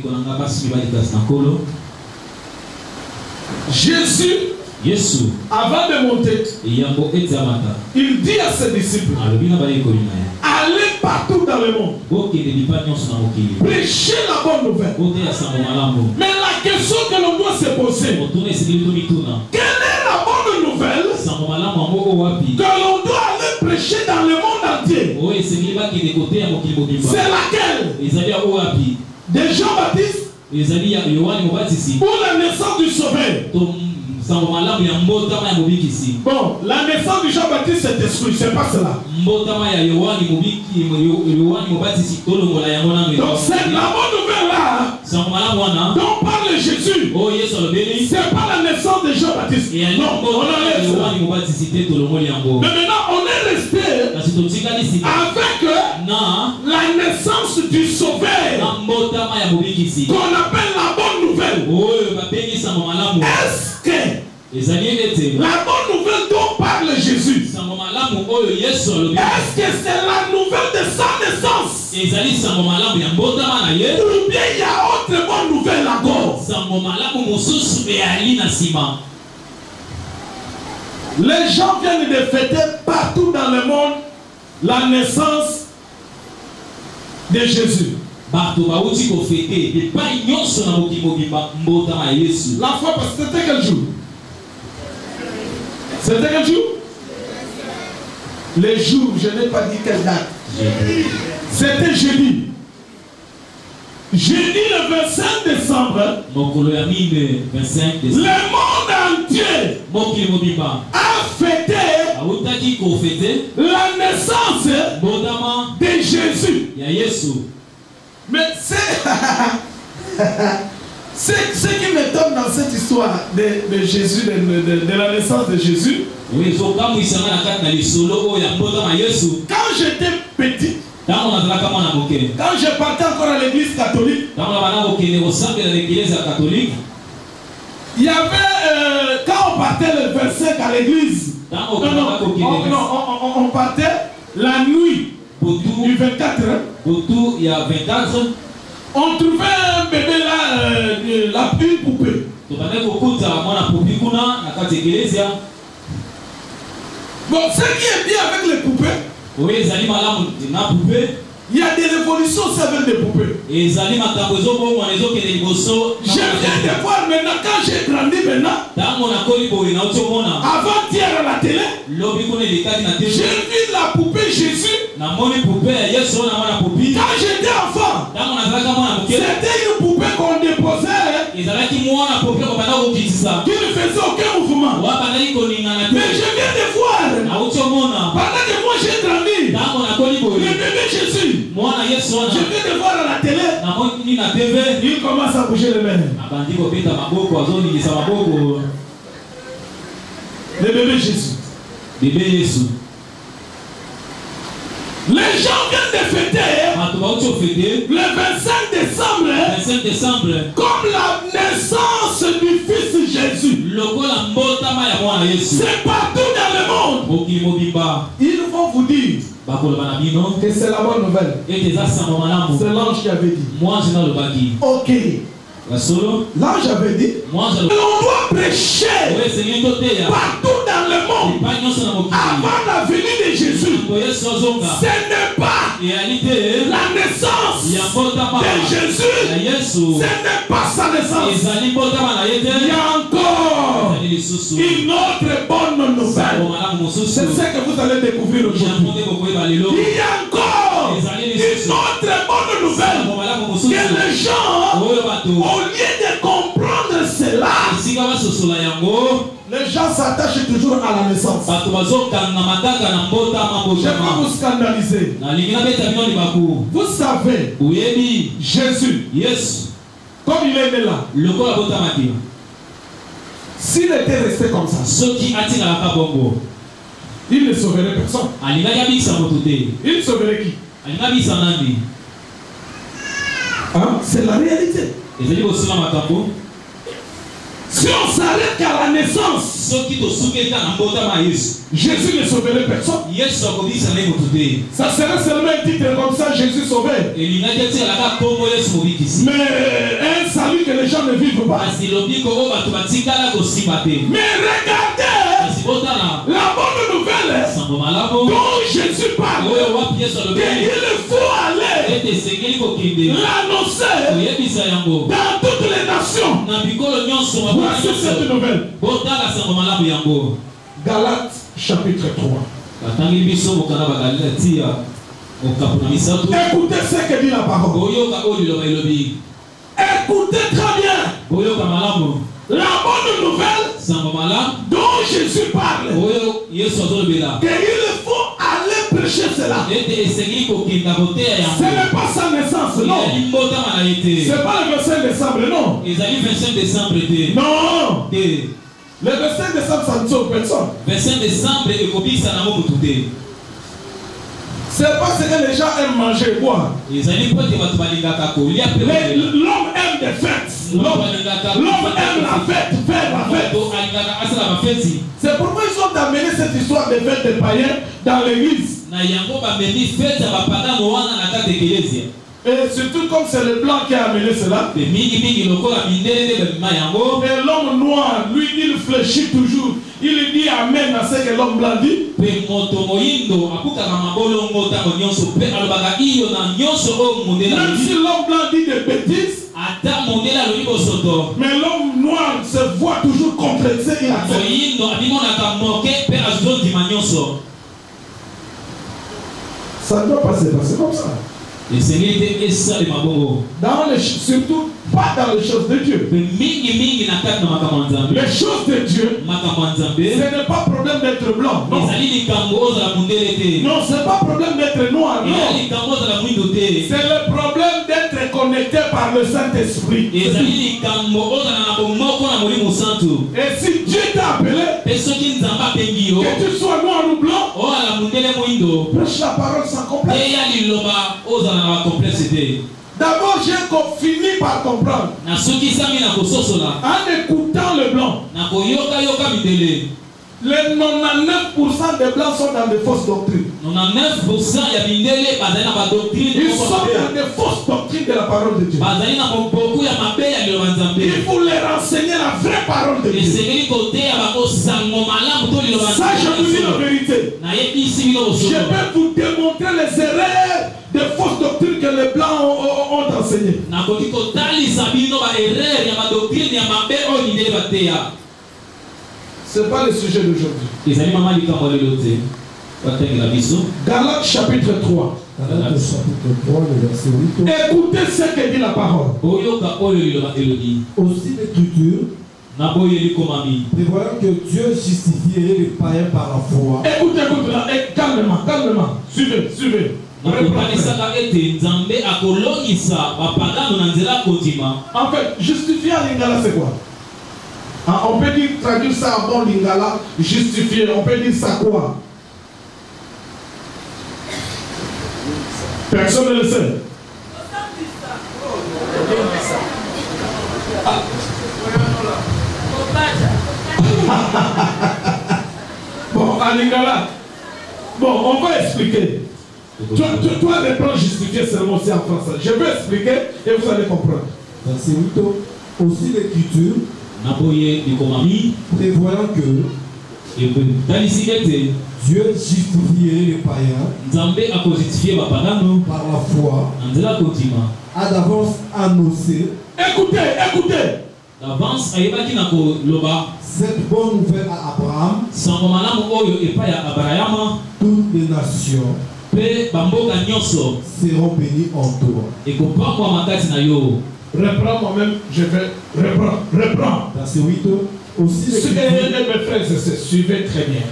Jésus, Jésus, avant de monter, il dit à ses disciples, allez partout dans le monde, prêchez la bonne nouvelle. Mais la question que l'on doit se poser, quelle est la bonne nouvelle que l'on doit aller prêcher dans le monde entier? C'est laquelle? De Jean-Baptiste ou la naissance du Sauveur? Bon, la naissance de Jean-Baptiste c'est exclu, c'est pas cela. Donc c'est la bonne nouvelle là dont parle Jésus. C'est pas la naissance de Jean-Baptiste. Non, on a mais maintenant on est resté avec la naissance du Sauveur qu'on appelle la bonne nouvelle. Est-ce que la bonne nouvelle dont parle Jésus, est-ce que c'est la nouvelle de sa naissance? Ou bien il y a autre bonne nouvelle encore? Les gens viennent de fêter partout dans le monde la naissance de Jésus. La foi, parce que c'était quel jour? C'était quel jour? Les jours, je n'ai pas dit quelle date. C'était jeudi. Jeudi le vingt-cinq décembre. Le monde entier a fêté la naissance de Jésus. Mais c'est ce qui m'étonne dans cette histoire de, de Jésus, de, de, de la naissance de Jésus. Quand j'étais petit, quand je partais encore à l'église catholique, il y avait, euh, quand on partait le vingt-cinq à l'église, non, non, on, non, on, on, on partait la nuit du vingt-quatre. On trouvait un bébé là, euh, la une poupée. Bon, ce qui est bien avec les poupées, il y a des révolutions aussi avec des poupées. Je viens de voir maintenant, quand j'ai grandi maintenant, avant-hier à la télé, j'ai vu la poupée Jésus. Quand j'étais enfant, c'était une poupée qu'on déposait, qui ne faisait aucun mouvement. Mais je viens de voir, pendant que moi j'ai grandi, le bébé Jésus, je viens de voir à la télé, il commence à bouger les mains. Le bébé Jésus. Bébé Jésus. Les gens viennent de fêter le vingt-cinq décembre, vingt-cinq décembre comme la naissance du Fils Jésus. C'est partout dans le monde. Ils vont vous dire que c'est la bonne nouvelle. C'est l'ange qui avait dit. Ok. L'ange avait dit, on doit prêcher partout dans le monde avant la venue de Jésus. Ce n'est pas la naissance de Jésus, ce n'est pas sa naissance. Il y a encore une autre bonne nouvelle. C'est ce que vous allez découvrir aujourd'hui. Il y a encore une autre bonne nouvelle que les gens, au lieu de comprendre cela, s'attache toujours à la naissance. Je vais vous scandaliser. Vous savez, Jésus, comme il est né là, s'il était resté comme ça, il ne sauverait personne. Il sauverait qui? Hein? C'est la réalité. Si on s'arrête qu'à la naissance, Jésus ne sauverait personne. Ça serait seulement un titre comme ça, Jésus sauvé. Mais un salut que les gens ne vivent pas. Mais regardez la bonne nouvelle dont Jésus parle. Il faut aller l'annoncer dans toutes les nations. Voici cette nouvelle. Galates chapitre trois. Écoutez ce que dit la parole. Écoutez très bien. La bonne nouvelle dont Jésus parle. Il faut aller prêcher cela. Ce n'est pas sa naissance, non. Ce n'est pas le vingt-cinq décembre, non. Non. Le vingt-cinq décembre, ça ne sauve personne. vingt-cinq décembre, c'est pas ce que les gens aiment manger et boire. L'homme aime des fêtes. L'homme aime la fête, faire la fête. C'est pourquoi ils ont amené cette histoire de fête des païens dans l'église. Et surtout comme c'est le blanc qui a amené cela. Et l'homme noir, lui, il fléchit toujours. Il dit amen à ce que l'homme blanc dit. Même si l'homme blanc dit des bêtises, mais l'homme noir se voit toujours complexé. Il a fait. Ça ne doit pas se passer comme ça. Dans les, surtout pas dans les choses de Dieu. Les choses de Dieu, ce n'est pas problème d'être blanc. Non, non, ce n'est pas problème d'être noir. Non, c'est le problème d'être connecté par le Saint-Esprit. Et si Dieu t'a appelé, que tu sois noir ou blanc, prêche la parole sans complexe. D'abord, j'ai fini par comprendre. En écoutant le blanc, les quatre-vingt-dix-neuf pour cent des blancs sont dans des fausses doctrines. Ils sont dans des fausses doctrines de la parole de Dieu. Il faut les renseigner la vraie parole de Dieu. Ça, je vous dis la vérité. Je vais vous démontrer les erreurs des fausses doctrines que les blancs ont, ont, ont enseignées. Ce n'est pas le sujet d'aujourd'hui. Galates chapitre trois. Galates chapitre trois, le verset huit. Écoutez ce que dit la parole. Aussi l'écriture, prévoyant que Dieu justifierait les païens par la foi. Écoutez, écoutez, là, calmement, calmement. Suivez, suivez. En fait, justifier à Lingala, c'est quoi? Ah, on peut dire, traduire ça en bon Lingala, justifier. On peut dire ça quoi? Personne ne le sait. Ah. Bon, à Lingala. Bon, on va expliquer. Toi, toi, toi reprends justifier seulement aussi en français. Je vais expliquer et vous allez comprendre. Verset huit. Aussi l'écriture, prévoyant que Dieu justifierait les païens par la foi, a d'avance annoncé. Écoutez, écoutez. D'avance, cette bonne nouvelle à Abraham, toutes les nations seront bénies en toi. Reprends moi-même, je vais reprendre, reprends. Verset huit. Aussi mes frères et sœurs, suivez très bien.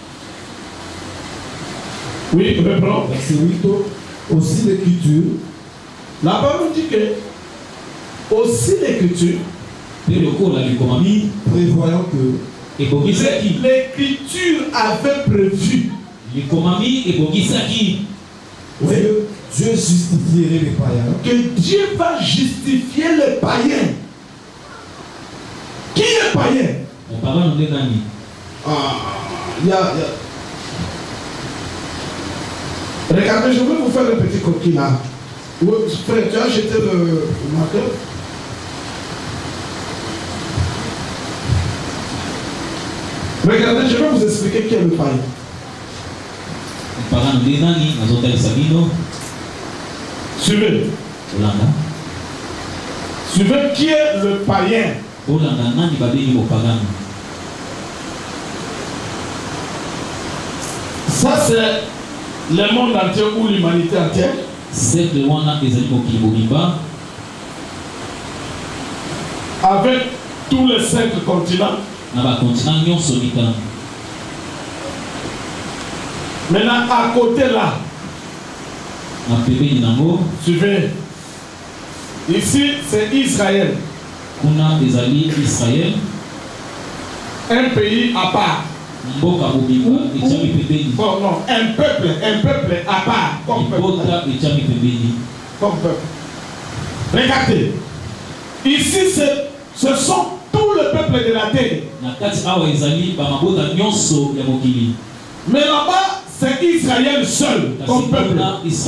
Oui, reprends. Verset huit. Aussi l'écriture. La parole dit que aussi l'écriture, prévoyant que l'écriture avait prévu Dieu, Dieu justifierait les païens. Que Dieu va justifier les païens. Qui est païen? Ah, il y a, y a... Regardez, je vais vous faire un petit coquille là. Frère, tu as jeté le, le marqueur? Regardez, je vais vous expliquer qui est le païen. Suivez. Suivez qui est le païen. Ça c'est le monde entier ou l'humanité entière. Avec tous les cinq continents. Maintenant à côté là. Suivez. Ici c'est Israël. Israël. Un pays à part. Bon, non, un peuple, un peuple à part. Comme peuple. Comme peuple. Regardez. Ici, ce sont tous les peuples de la terre. Mais là-bas, c'est Israël seul comme peuple.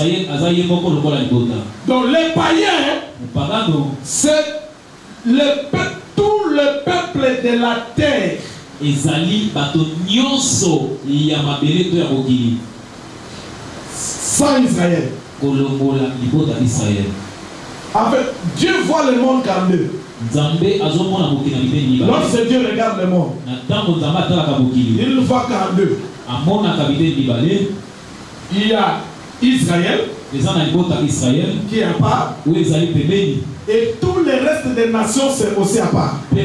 Donc les païens, c'est le peuple. Tout le peuple de la terre. Ezali bato nyonso ya mabele to ya mokili. Sans Israël. Kolongola libota Israël. En fait, Dieu voit le monde comme deux. Nzambe azomona mokili na biteni ba. Lorsque Dieu regarde le monde, na tango nzamba atalaka mokili, il le voit comme deux. Amona ka biteni balé. Il y a Israël. Les gens na libota Israël qui est à part. Ou ezali pembeni. Et tous les restes des nations, c'est aussi à part. Est-ce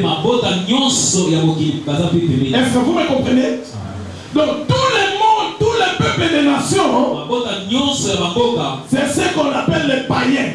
que vous me comprenez? Donc, tous les mondes, tous les peuples des nations, c'est ce qu'on appelle les païens.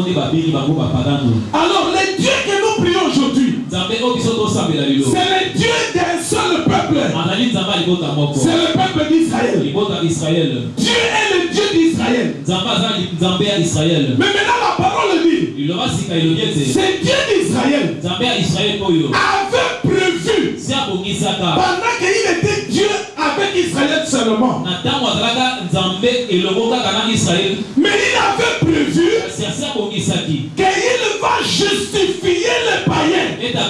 Alors, les dieux que nous prions aujourd'hui, c'est le Dieu d'un seul peuple. C'est le peuple d'Israël. Dieu est le Dieu d'Israël. Mais maintenant, la parole dit, c'est Dieu d'Israël avait prévu pendant qu'il était Dieu avec Israël seulement. Mais il avait prévu qu'il va justifier les païens.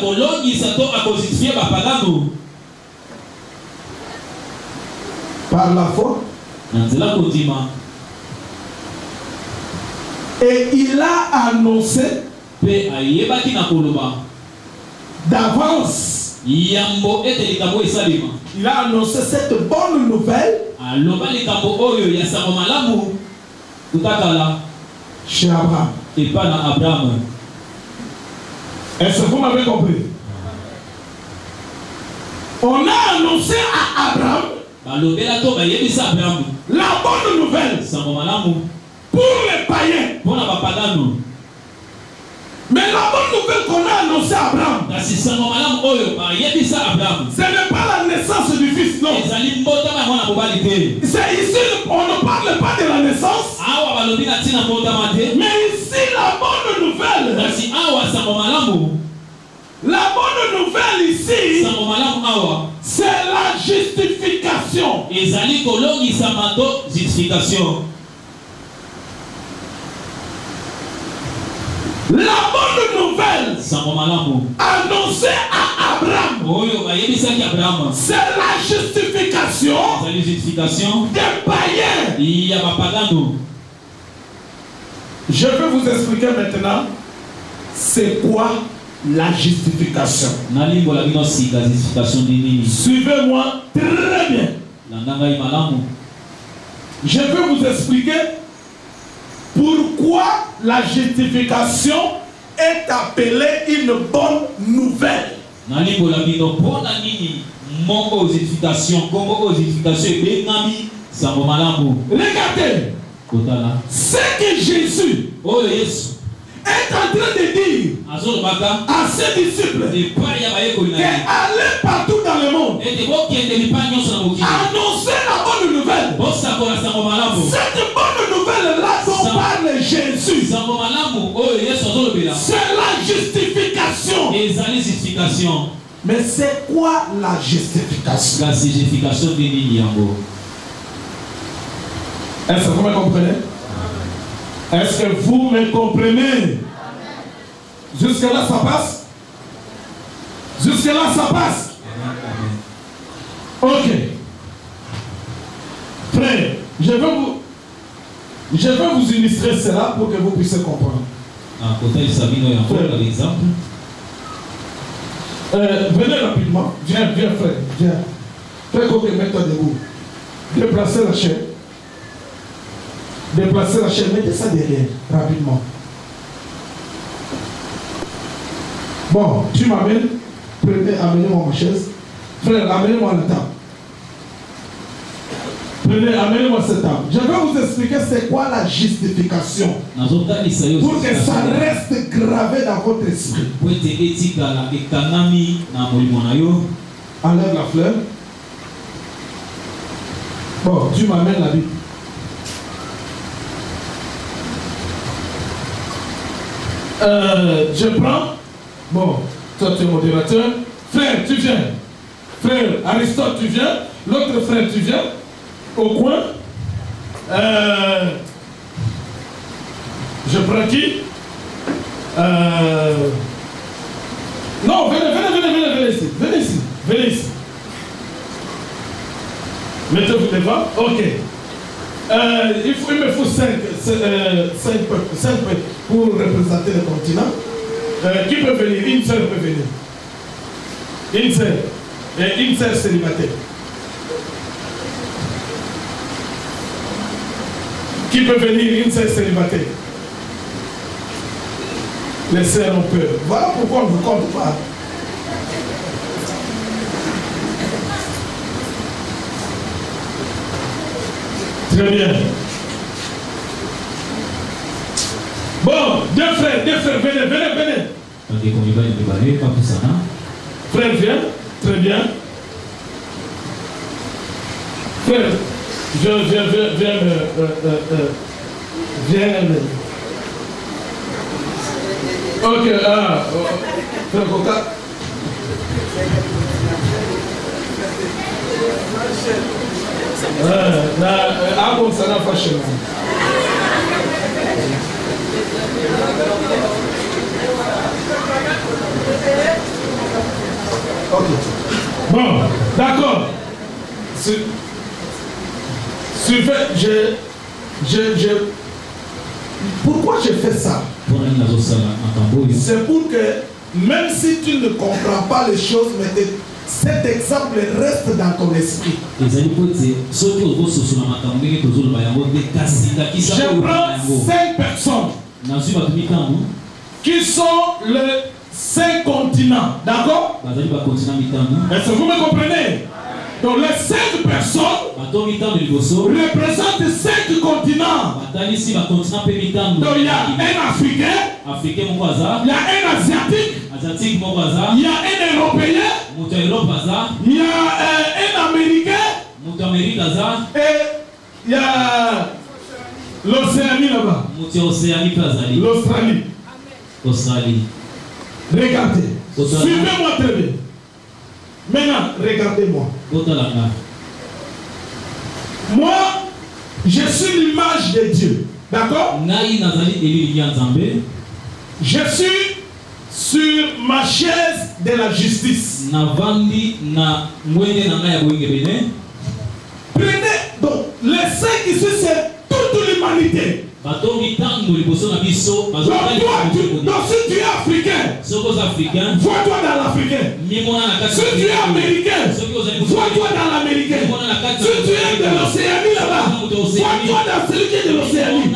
Par la foi. Et il a annoncé d'avance. Il a annoncé cette bonne nouvelle chez Abraham. Est-ce que vous m'avez compris? On a annoncé à Abraham la bonne nouvelle pour les païens. Mais la bonne nouvelle qu'on a annoncée à Abraham, ce n'est pas la naissance du fils, non. C'est ici, on ne parle pas de la naissance. Mais ici, la bonne nouvelle, la bonne nouvelle ici, c'est la justification. La bonne nouvelle annoncée à Abraham, c'est la justification des païens. Je vais vous expliquer maintenant c'est quoi la justification. Suivez-moi très bien. Je vais vous expliquer pourquoi la justification est appelée une bonne nouvelle. nalimbo la bino pona nini moko aux édifications comme aux édifications et benami sango malamu. Regardez. Kotala. Ce que Jésus oh Yesu est en train de dire à ses disciples qu'aller partout dans le monde, annoncer la bonne nouvelle. Cette bonne nouvelle-là dont parle Jésus, c'est la justification. Mais c'est quoi la justification? La justification de Niniambo. Est-ce que vous me comprenez? Est-ce que vous me comprenez? Jusque-là, ça passe? Jusque-là, ça passe? Ok. Frère, je vais vous, je vais vous illustrer cela pour que vous puissiez comprendre. Euh, venez rapidement. Viens, viens, frère. Viens. Frère, qu'on mette-toi debout. Déplacez la chaise. Déplacez la chaise. Mettez ça derrière, rapidement. Bon, tu m'amènes. Prenez, amenez-moi ma chaise. Frère, amenez-moi la table. Prenez, amenez-moi cette table. Je vais vous expliquer c'est quoi la justification. Pour que ça reste gravé dans votre esprit. Enlève la fleur. Bon, tu m'amènes la Bible. Euh, je prends. Bon, toi tu es modérateur. Frère, tu viens. Frère, Aristote, tu viens. L'autre frère, tu viens. Au coin. Euh, je prends qui? euh, Non, venez, venez, venez, venez, venez ici. Venez ici. Venez ici. Mettez-vous devant. Ok. Euh, il, faut, il me faut cinq, euh, cinq, cinq pour représenter le continent. Euh, qui peut venir? Une seule peut venir. Une seule. Et une seule célibataire. Qui peut venir? Une seule célibataire. Les sœurs ont peur. Voilà pourquoi on ne vous compte pas. Très bien. Bon, deux frères, deux frères, venez, venez, venez. Frère, viens. Très bien. Frère, je viens, viens, viens, euh, euh, euh, viens. Ok, ah, frère Coca. Ah, bon, ça n'a pas chez moi. Ok. Bon, d'accord. Suivez, je, je, je. Pourquoi je fais ça? C'est pour que, même si tu ne comprends pas les choses, mais cet exemple reste dans ton esprit. Je prends cinq personnes qui sont les cinq continents. D'accord? Est-ce que vous me comprenez? Donc les cinq personnes représentent cinq continents. Donc il y a un Africain, il y a un Asiatique, il y a un Européen, il y a euh, un Américain, et il y a l'Océanie là-bas. L'Australie. Australie. Regardez. Suivez-moi très bien. Maintenant, regardez-moi. Moi, je suis l'image de Dieu. D'accord? Je suis sur ma chaise de la justice. Prenez donc les cinq ici, c'est toute l'humanité. Donc toi, tu, donc si tu es africain, vois-toi dans l'africain. Si tu es américain, vois-toi dans l'américain. Si tu es de l'Océanie là-bas, vois-toi dans celui qui est de l'Océanie.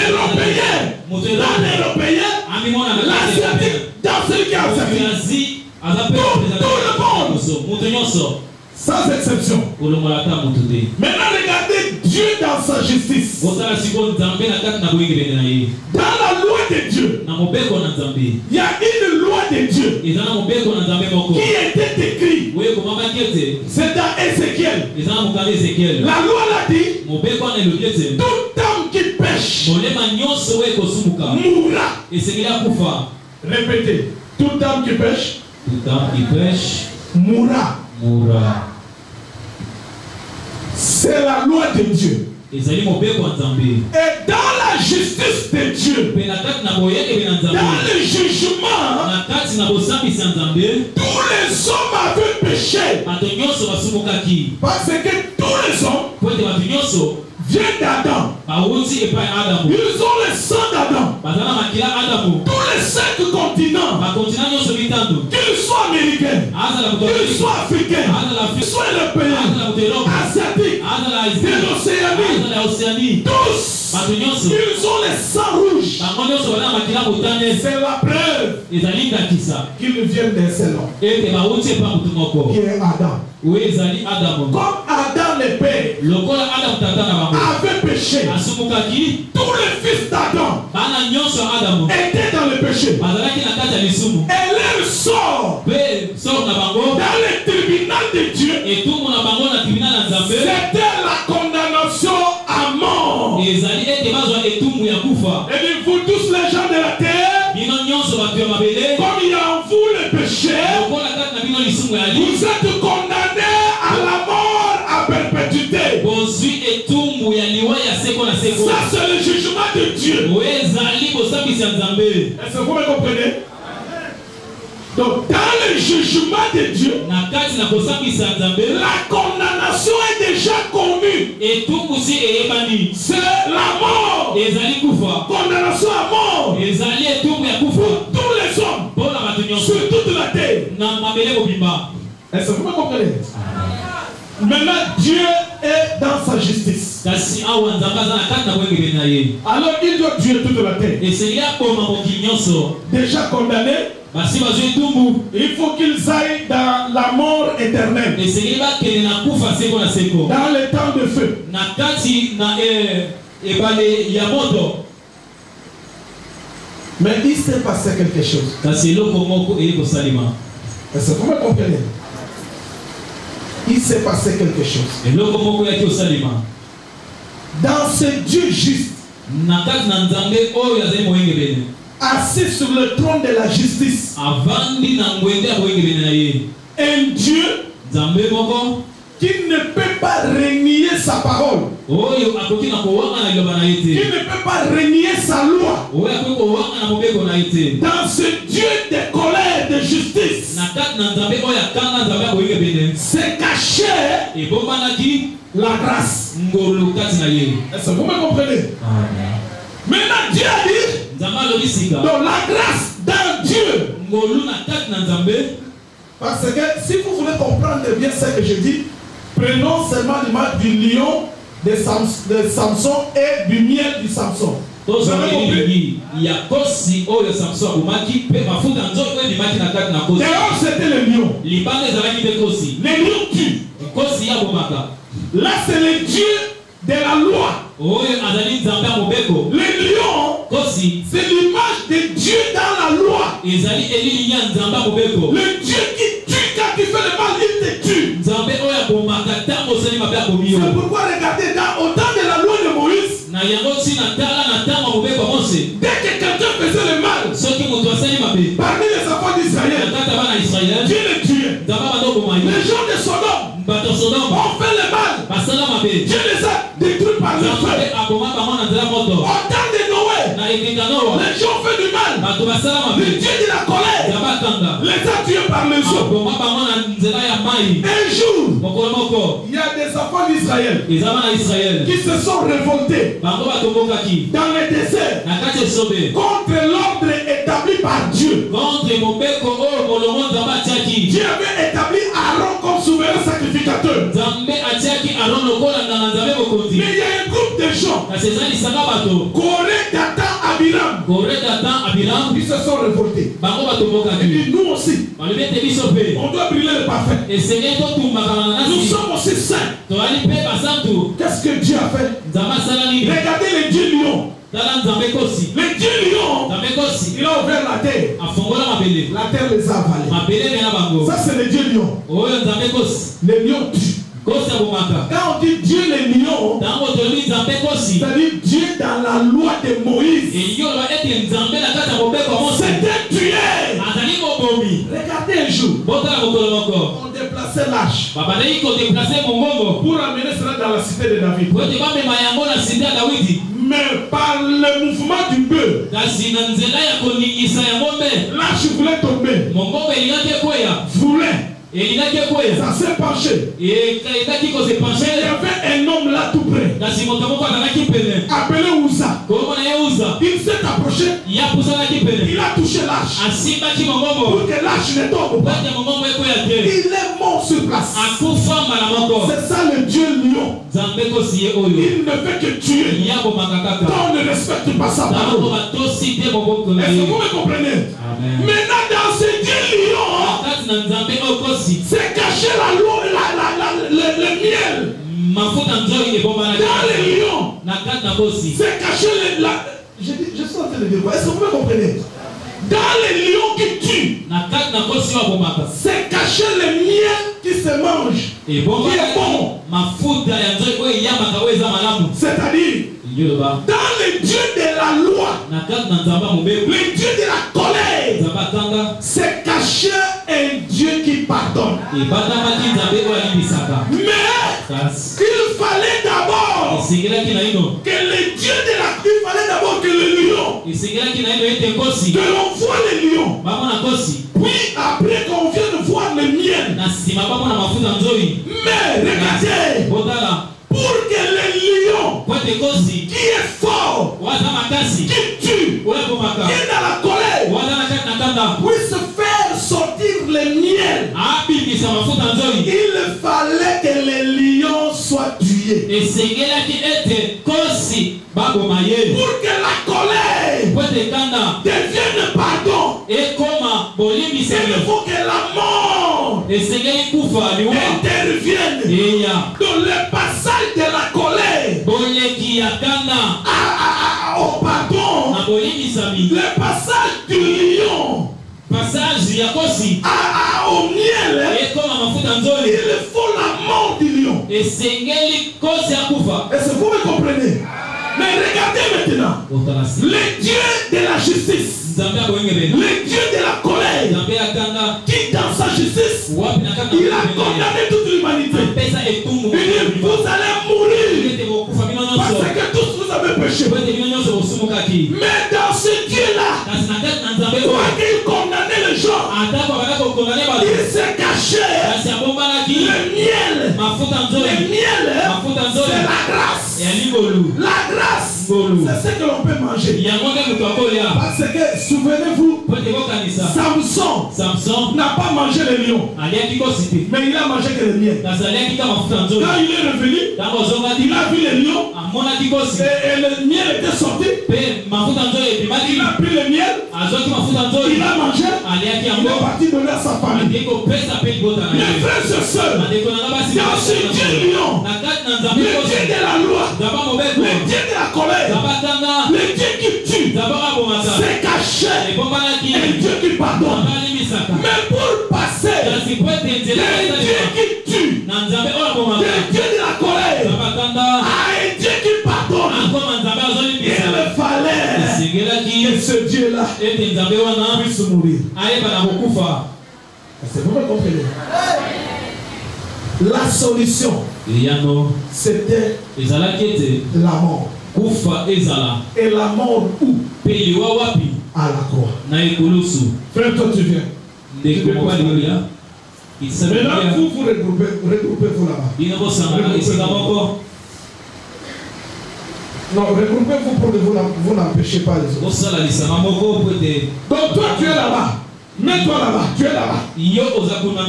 L'Européen, dans l'Européen, l'Asiatique, dans celui qui est asiatique. Tout le monde. Sans exception. Maintenant, regardez Dieu dans sa justice. Dans la loi de Dieu, il y a une loi de Dieu qui était écrite. C'est dans Ézéchiel. La loi l'a dit, toute âme qui pêche mourra. Répétez, toute âme qui pêche mourra. C'est la loi de Dieu. Et dans la justice de Dieu, dans le jugement, tous les hommes avaient péché. Parce que tous les hommes viennent d'Adam. Ils ont le sang d'Adam. Tous les cinq continents, qu'ils soient américains, qu'ils soient africains, qu'ils soient européens, asiatiques, de l'Océanie, tous, ils ont le sang rouge. C'est la preuve qu'ils viennent d'un seul homme, qui est Adam. Comme Adam le père avait péché, tous les fils d'Adam étaient dans le péché. Et leur sort dans le tribunal de Dieu, c'était la condamnation à mort. Et dit, vous tous les gens de la terre, comme il y a en vous le péché, vous êtes condamnés à la mort à perpétuité. Ça, c'est le jugement de Dieu. Est-ce que vous me comprenez? Donc, dans le jugement de Dieu, la condamnation est déjà connue. C'est la mort. Condamnation à mort pour tous les hommes sur toute la terre. Est-ce que vous me comprenez? Maintenant, Dieu est dans sa justice. Alors, il doit tuer toute la terre. Déjà condamné, il faut qu'ils aillent dans la mort éternelle, dans les temps de feu. Mais il s'est passé quelque chose. Est-ce que vous me comprenez? Il s'est passé quelque chose. Dans ce Dieu juste, assis sur le trône de la justice, un Dieu qui ne peut pas renier sa parole, qui ne peut pas renier sa loi. Dans ce Dieu de colère, de justice, c'est caché la grâce. Est-ce que vous me comprenez? Maintenant, Dieu a dit, donc la grâce dans Dieu. Parce que si vous voulez comprendre bien ce que je dis, prenons seulement l'image du lion de, Sam, de Samson et du miel du Samson. Vous avez compris? Dehors, c'était le lion. Le lion tue. Là, c'est le Dieu de la loi. Le lion, c'est l'image de Dieu dans la loi. Le Dieu qui tue quand tu fais le mal, il te tue. C'est pourquoi regardez dans au temps de la loi de Moïse, dès que quelqu'un faisait le mal parmi les enfants d'Israël, Dieu le tuait. Les gens de Sodome ont fait le mal, Dieu les a détruits par le feu. Au temps de Noé, les gens ont fait du mal, le Dieu de la colère les a tués par le jour. Un jour, il y a des enfants d'Israël qui se sont révoltés dans le désert contre l'ordre établi par Dieu. Dieu avait établi Aaron comme souverain sacrificateur. Mais il y a un groupe de gens Corée, Dathan, Abiram. Corée, Dathan, Abiram. Ils se sont révoltés. Et puis nous aussi, on doit brûler le parfait. Nous sommes aussi saints. Qu'est-ce que Dieu a fait? Regardez les dieux lions. Les dieux lions, il a ouvert la terre. La terre les a avalés. Ça, c'est les dieux lions. Les lions tuent. Quand on dit Dieu les lions, c'est-à-dire Dieu dans la loi de Moïse, c'était tué. Regardez un jour, on déplaçait l'âge pour amener cela dans la cité de David. Mais par le mouvement du bœuf, l'âge voulait tomber. Voulait. Ça s'est penché. Mais il y avait un homme là tout près, appelé Ouza. Il s'est approché. Il a touché l'âge pour que l'âge ne tombe pas. Il est mort sur place. C'est ça le Dieu lion. Il ne fait que tuer. Quand on ne respecte pas sa parole. Est-ce que vous me comprenez? Maintenant dans ce Dieu lion, c'est caché la loi, la, la, la, le, le miel. Dans les lions, c'est caché le, la. Je, je suis en train de dire quoi? Est-ce que vous me comprenez? Dans les lions qui tuent, c'est caché le miel qui se mange, qui est bon. C'est-à-dire, dans le Dieu de la loi, le Dieu de la colère, c'est caché un Dieu qui pardonne. Mais il fallait d'abord que le Dieu de la... Il fallait d'abord que le lion, que l'on voit le lion, puis après qu'on vient de voir le miel. Mais regardez, pour que le lion qui est fort, qui tue, qui est dans la colère, puisse faire sortir le miel, il fallait que le lion soit tué. Pour que la colère devienne pardon, il faut que la mort intervienne dans le passage de la colère à, à, à, au pardon. Le passage du lion à, à, au miel, il faut la mort du lion. Est-ce que vous me comprenez? Mais regardez maintenant, le Dieu de la justice, le Dieu de la colère, qui dans sa justice, il a condamné toute l'humanité. Il dit, vous allez mourir parce que tous vous avez péché. Mais dans ce Dieu-là, toi qui condamnait les gens, il s'est caché le miel. Le miel, c'est la grâce. La grâce, c'est ce que l'on peut manger. Parce que, souvenez-vous, Samson, n'a pas mangé le lion, mais il a mangé que le miel. Quand il est revenu, il a vu le lion, et, et le miel était sorti. Il a pris le miel, il a mangé, il est parti donner à sa famille. Mes frères et sœurs, dans ce Dieu lion, le Dieu de la loi, le Dieu de la colère, le Dieu qui tue, c'est caché, un Dieu qui pardonne. Mais pour passer le Dieu qui tue, le Dieu de la colère, à un Dieu qui pardonne, il fallait que ce Dieu-là puisse mourir. Est-ce que vous me comprenez? La solution, c'était la mort. Et la mort où? À la croix. Frère, toi tu viens. Maintenant, vous vous regroupez, regroupez-vous là-bas. Regroupez-vous. Non, regroupez-vous pour que vous n'empêchez pas les autres. Donc toi tu es là-bas. Mets-toi là-bas, tu es là-bas. Lui maintenant,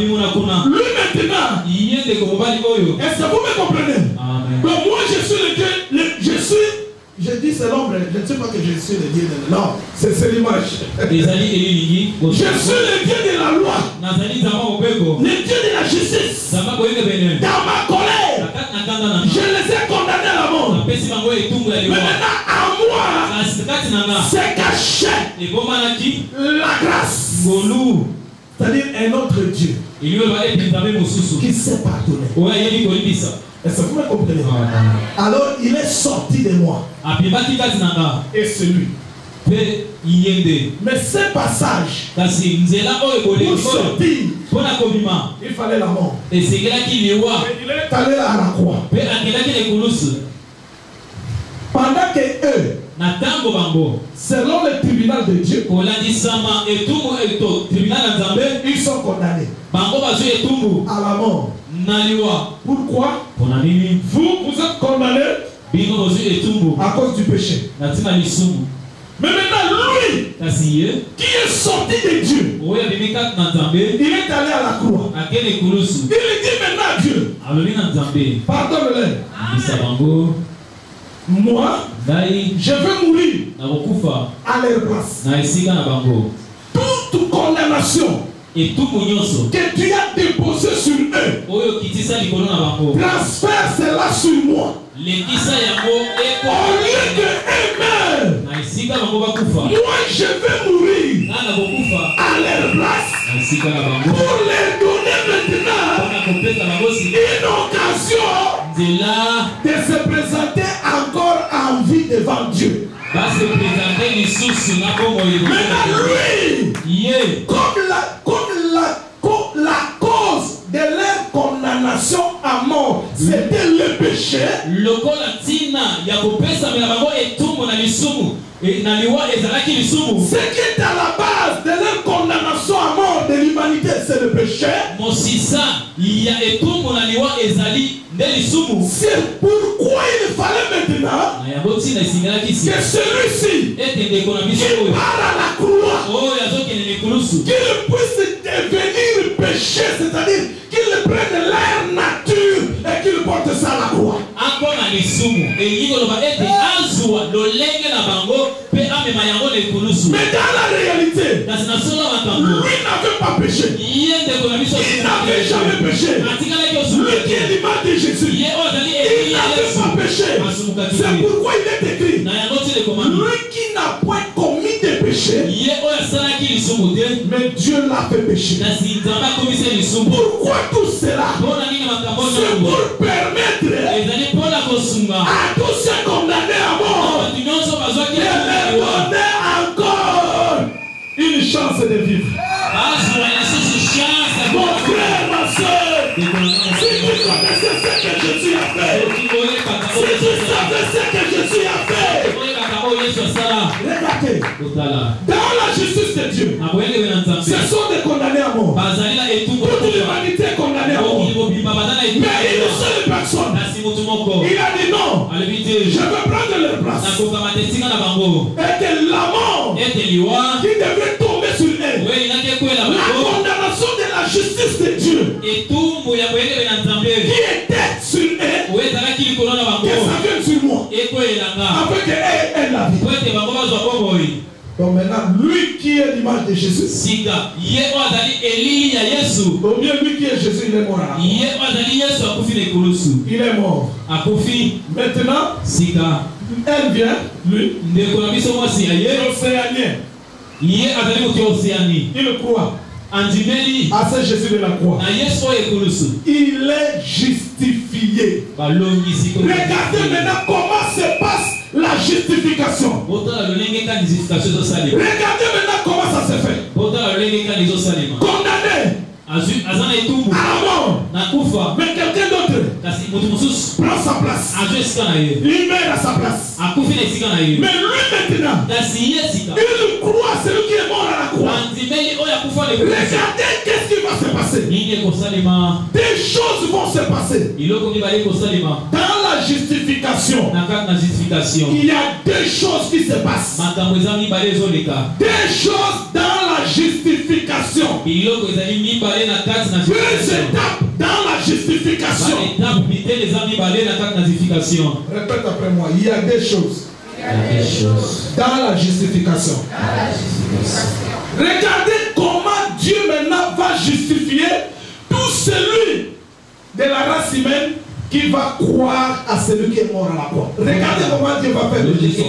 est-ce que vous me comprenez? Amen. Donc moi je suis le Dieu, le, je suis Je dis c'est l'ombre, je ne sais pas que je suis le Dieu de la... Non, c'est l'image. Je suis le Dieu de la loi. Le Dieu de la justice. Dans ma colère, je les ai condamnés à la mort. Mais maintenant, à moi, c'est caché la grâce. C'est-à-dire un autre Dieu qui s'est pardonné. Est-ce que vous me comprenez? Alors il est sorti de moi. Et c'est lui. Mais ce passage, pour sortir, il fallait la mort. Et il est allé à la croix. Pendant que eux, selon le tribunal de Dieu, ils sont condamnés à la mort. Pourquoi? Vous, vous êtes condamnés à cause du péché. Mais maintenant, lui, qui est sorti de Dieu, il est allé à la croix. Il dit maintenant à Dieu, pardonne-le. Moi, je veux mourir à leur place. Toute condamnation que tu as déposée sur eux, transfère cela sur moi. Au lieu que eux meurent, moi je vais mourir à leur place pour leur donner maintenant une occasion de se présenter encore en vie devant Dieu. Maintenant lui, comme la, comme la, comme la cause de leur condamnation à mort, c'était le péché. Ce qui est à la base de leur condamnation à mort de l'humanité, c'est le péché. C'est pourquoi il fallait maintenant que celui-ci qui part à la croix, qu'il puisse devenir péché, c'est-à-dire qu'il prenne leur nature et qu'il porte ça à la croix. Mais dans la réalité, lui n'avait pas péché. Il n'avait jamais péché. Lui qui est l'image de Jésus, il n'avait pas péché. C'est pourquoi il est écrit, lui qui n'a point commis de péché, mais Dieu l'a fait pécher. Pourquoi tout cela? C'est pour permettre à tous ces condamnés à mort de leur donner encore une chance de vivre. Mon frère, ma soeur, si tu connaissais ce que Jésus a fait, si tu savais ce que Jésus a fait, regardez, dans la justice de Dieu, ce sont des condamnés à mort. Toute l'humanité est condamnée à mort. Mais une seule personne, il a dit non, je veux prendre leur place. Et que la mort qui devait tomber sur elle, la condamnation de la justice de Dieu qui était sur elle, que ça vienne sur moi, afin qu'elle ait la vie. Donc maintenant, lui qui est l'image de Jésus, au mieux lui qui est Jésus, il est mort à la mort. Il est mort. Maintenant, elle vient, lui, il le croit à ce Jésus de la croix. Il est justifié. Regardez maintenant comment se passe la justification. Regardez maintenant comment ça se fait. Condamné à la mort. Mais quelqu'un d'autre prend sa place. Il meurt à sa place. Mais lui maintenant, il croit à celui qui est mort à la croix. Regardez qu'est-ce qui va se passer. Des choses vont se passer. Dans la justification, il y a deux choses qui se passent. Des choses dans la justification. Deux étapes dans la justification. Répète après moi, il y a des choses dans la justification. Regardez comment Dieu maintenant va justifier tout celui de la race humaine qui va croire à celui qui est mort à la croix. Regardez comment Dieu va faire le choses.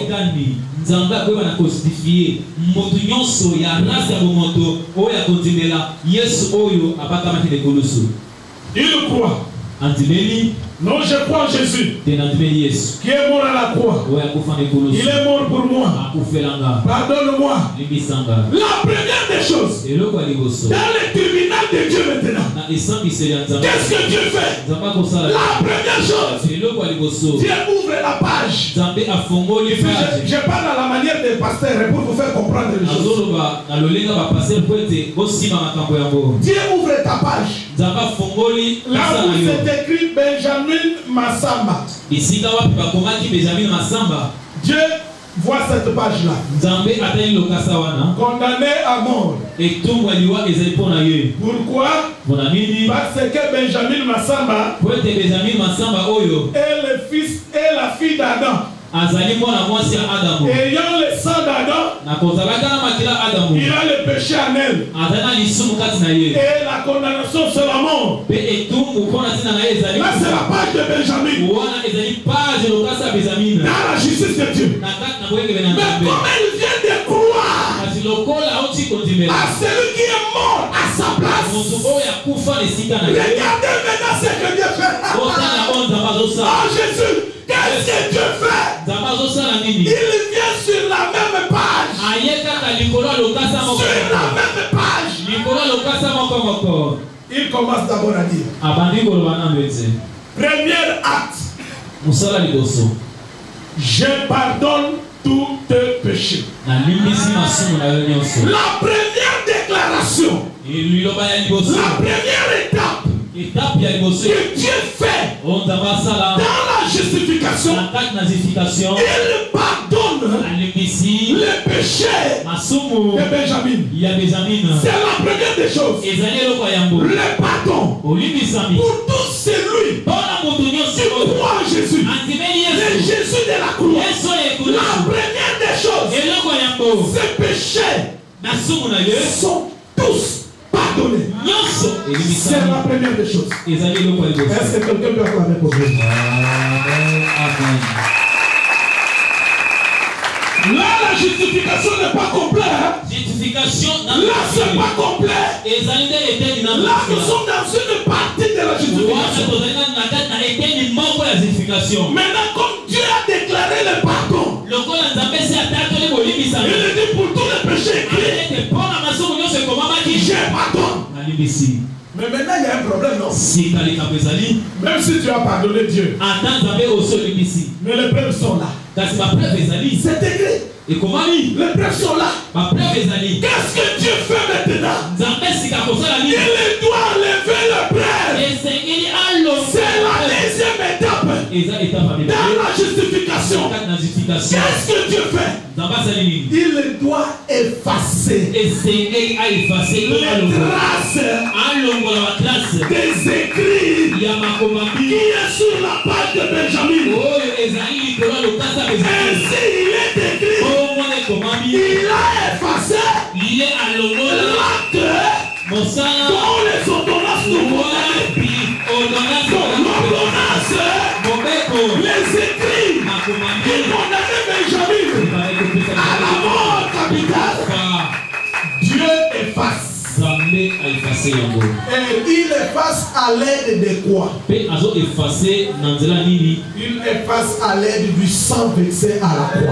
Il croit. Non, je crois en Jésus qui est mort à la croix. Il est mort pour moi. Pardonne-moi. La première des choses, dans le tribunal de Dieu maintenant, qu'est-ce que Dieu fait? La première chose, Dieu ouvre la page. Je, je parle à la manière des pasteurs pour vous faire comprendre les choses. Dieu ouvre ta page. Là où c'est écrit Benjamin Massamba. Dieu voit cette page-là. Condamné à mort. Pourquoi? Parce que Benjamin Massamba est le fils et la fille d'Adam. Ayant le sang d'Adam, il a le péché en elle. Et la condamnation c'est la mort. Là c'est la page de Benjamin. Dans la justice de Dieu. Mais comme il vient de croire à celui qui est mort à sa place, regardez maintenant ce que Dieu fait. Oh Jésus, qu'est-ce que Dieu fait? Il vient sur la même page. Sur la même page. Il commence d'abord à dire. Premier acte. Je pardonne tous tes péchés. La première déclaration. La première étape que Dieu fait dans la justification, il pardonne le péché de Benjamin. C'est la première des choses. Le pardon pour tous celui qui croit en Jésus. Le Jésus de la croix. La première des choses, ces péchés sont tous pardonnés. C'est la première des choses. Est-ce que quelqu'un peut acclamer pour vous? Amen. Là, la justification n'est pas complète. Hein? Là, c'est pas complet. Là, nous sommes dans une partie de la justification. Maintenant, comme Dieu a déclaré le pardon, il dit pour tous les péchés écrits, je pardonne. Mais maintenant, il y a un problème, non? Même si tu as pardonné Dieu, mais les preuves sont là. C'est écrit. Les preuves sont là. Qu'est-ce que Dieu fait maintenant? Il doit enlever le prêtre. C'est la deuxième étape dans la justification. Qu'est-ce que Dieu fait? Il doit effacer les traces des écrits qui est sur la page de Benjamin. Ainsi il est écrit. Il a effacé l'acte dont les ordonnances nous condamnent. L'ordonnance, les écrits qui condamnaient Benjamin à la mort capitale. Dieu efface. Et il efface à l'aide de quoi? Il efface à l'aide du sang versé à la croix.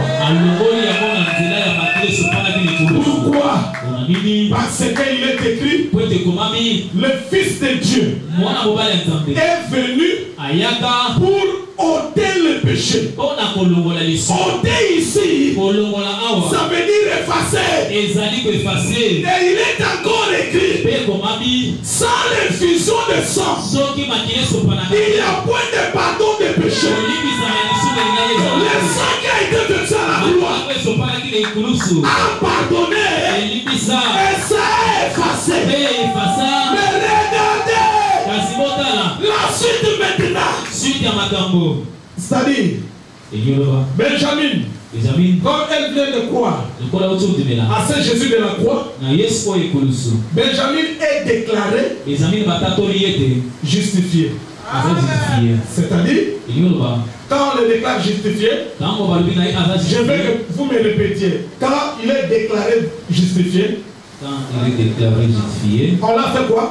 Pourquoi? Parce qu'il est écrit, le Fils de Dieu est venu pour ôter le péché. Ôter ici, ça veut dire effacer. Et il est encore écrit, sans l'infusion de sang, il n'y a point de pardon de péché. Le sang qui a été versé à la croix a pardonné et ça a effacé. Mais regardez la suite maintenant. C'est-à-dire, Benjamin Comme elle vient de croire à ce Jésus de la croix, Benjamin est déclaré justifié. C'est-à-dire, quand on le déclare justifié, je veux que vous me répétiez, quand il est déclaré justifié, quand il est déclaré justifié, on l'a fait quoi?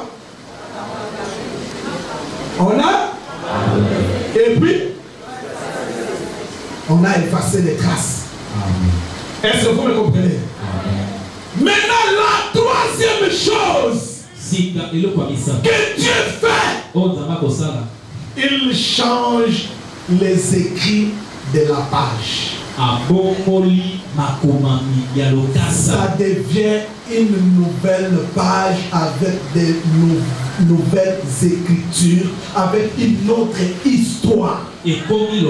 On a et puis on a effacé les traces. Est-ce que vous me comprenez? Maintenant, la troisième chose que Dieu fait, il change les écrits de la page. Ça devient une nouvelle page avec des nou nouvelles écritures, avec une autre histoire. Et comme il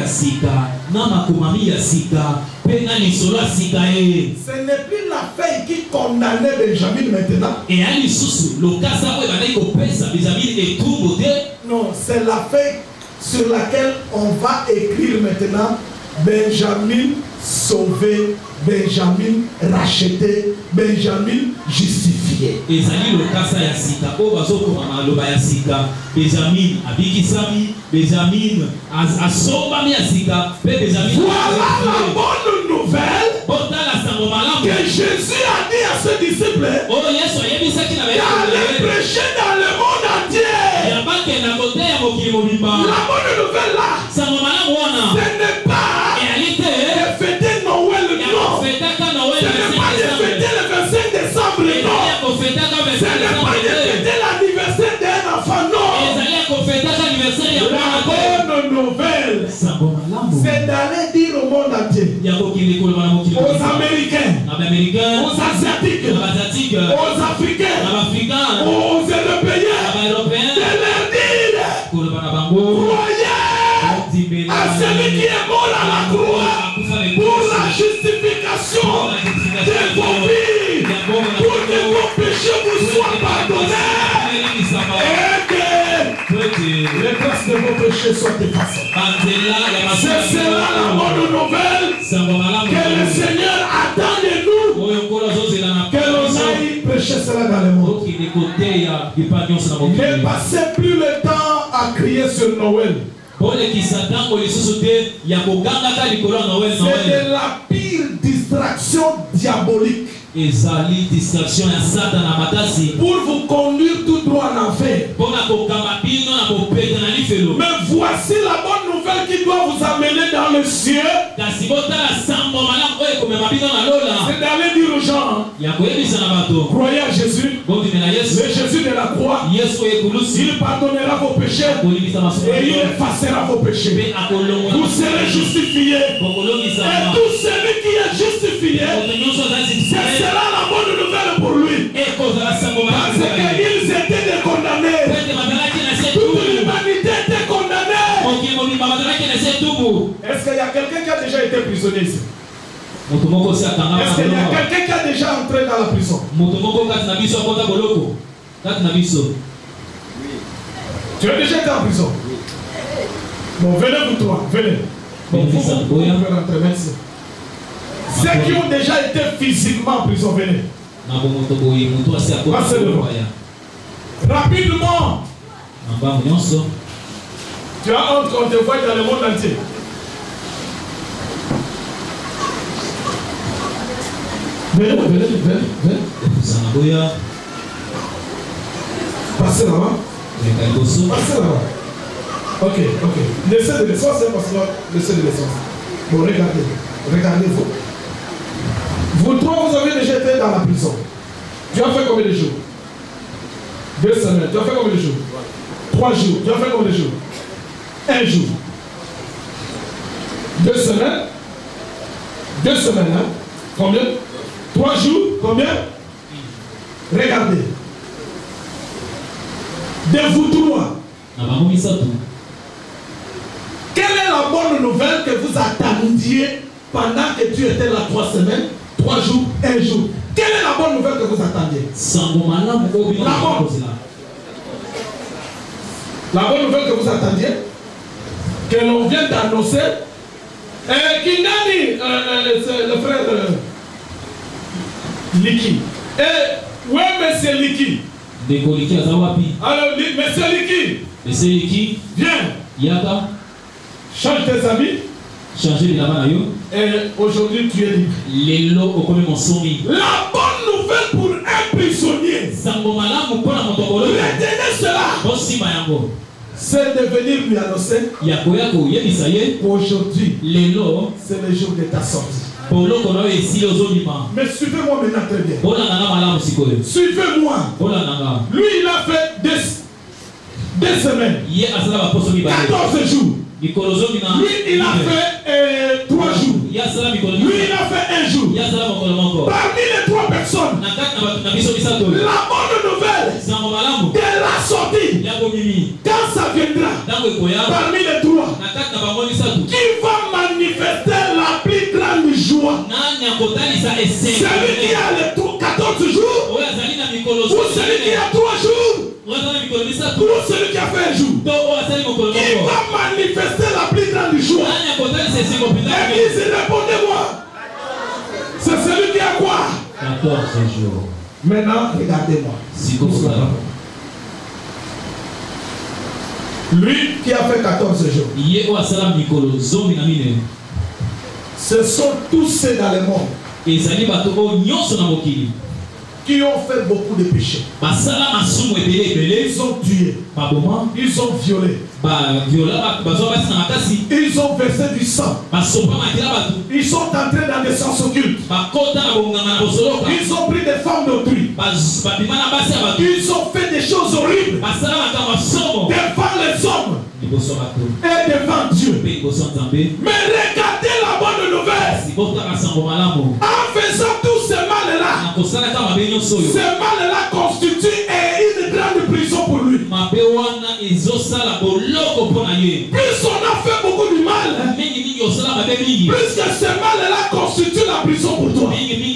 ce n'est plus la feuille qui condamnait Benjamin maintenant. Non, c'est la feuille sur laquelle on va écrire maintenant Benjamin sauvé, Benjamin racheté, Benjamin justifié. Benjamin abikisami, Benjamin asombami asika, voilà la bonne nouvelle que Jésus a dit à ses disciples d'aller prêcher dans le monde entier. La bonne nouvelle là, ce n'est pas de fêter Noël, non. Ce n'est pas de fêter le vingt-cinq décembre, non. Ce n'est pas de fêter l'anniversaire d'un enfant, non. La bonne nouvelle, c'est d'aller dire au monde entier, aux Américains, aux Asiatiques, aux Africains, aux Européens, de leur dire, croyez à celui qui est mort à la croix pour la justification de vos vies, pour que vos péchés vous soient pardonnés et que les traces de vos péchés soient effacées. C'est cela la bonne nouvelle que le Seigneur attend de nous, que l'on aille prêcher cela dans le monde. Ne passez plus le temps à crier sur Noël. C'est de la pire distraction diabolique pour vous conduire tout droit en enfer. Mais voici la bonne nouvelle qui doit vous amener dans le ciel. C'est d'aller dire aux gens, croyez à Jésus, le Jésus de la croix, il pardonnera vos péchés et il effacera vos péchés. Vous serez justifiés. Et tout celui qui est justifié, c'est sera la bonne nouvelle pour lui. Parce qu'ils étaient condamnés. Toute l'humanité était condamnée. Est-ce qu'il y a quelqu'un qui a déjà été prisonnier ici? Est-ce qu'il y a quelqu'un qui a déjà entré dans la prison? Tu as déjà été en prison? Bon, venez vous trois, venez. Bon, vous, vous, vous pouvez rentrer, merci. Ceux qui ont déjà été physiquement en prison, venez. Passez devant. Rapidement. Tu as honte qu'on te voit dans le monde entier. Venez, venez, venez, venez. Passez là-bas. Passez là-bas. Ok, ok. Laissez de l'essence, c'est parce que laissez de l'essence. Bon, regardez. Regardez-vous. Vous trois, vous avez déjà été dans la prison. Tu as fait combien de jours? Deux semaines. Tu as fait combien de jours? Trois jours. Tu as fait combien de jours? Un jour. Deux semaines. Deux semaines, hein? Combien? Trois jours. Combien? Regardez. De vous trois. Quelle est la bonne nouvelle que vous attendiez pendant que tu étais là trois semaines, trois jours, un jour? Quelle est la bonne nouvelle que vous attendiez? La bonne. La bonne nouvelle que vous attendiez, que l'on vient d'annoncer, Eh, Kingani, euh, euh, c'est le frère euh, Liki. Eh, ouais, monsieur Liki. Alors, li, monsieur Liki. Monsieur Liki. Viens. Yaka. Change tes habits. Changer de la main. Et aujourd'hui, tu es libre. Les lots au premier monsomi. La bonne nouvelle pour un prisonnier. Retenez cela. C'est de venir lui annoncer. Aujourd'hui, c'est le jour de ta sortie. Mais suivez-moi maintenant très bien. Suivez-moi. Lui, il a fait deux, deux semaines. quatorze jours. Lui, il a fait euh, trois jours. Lui, il a fait un jour. Parmi les trois personnes, la bonne nouvelle de la sortie, quand ça viendra, parmi les trois, qui va manifester la plus grande joie? Celui qui a les quatorze jours, ou celui qui a trois jours, ou celui qui a fait un jour, qui va manifester la plus grande joie? Église, répondez-moi. C'est celui qui a quoi? quatorze jours. Maintenant, regardez-moi. Lui qui a fait quatorze jours, ce sont tous ceux dans le monde qui ont fait beaucoup de péchés. Ils ont tué. Ils ont violé. Ils ont versé du sang. Ils sont entrés dans des sens occultes. Ils ont pris des femmes d'autrui. Ils ont fait des choses horribles devant les hommes et devant Dieu. Mais regardez la bonne nouvelle. En faisant tout ce mal-là, ce mal-là constitue une grande prison pour lui. Plus on a fait beaucoup de mal, plus que ce mal-là constitue la prison pour toi.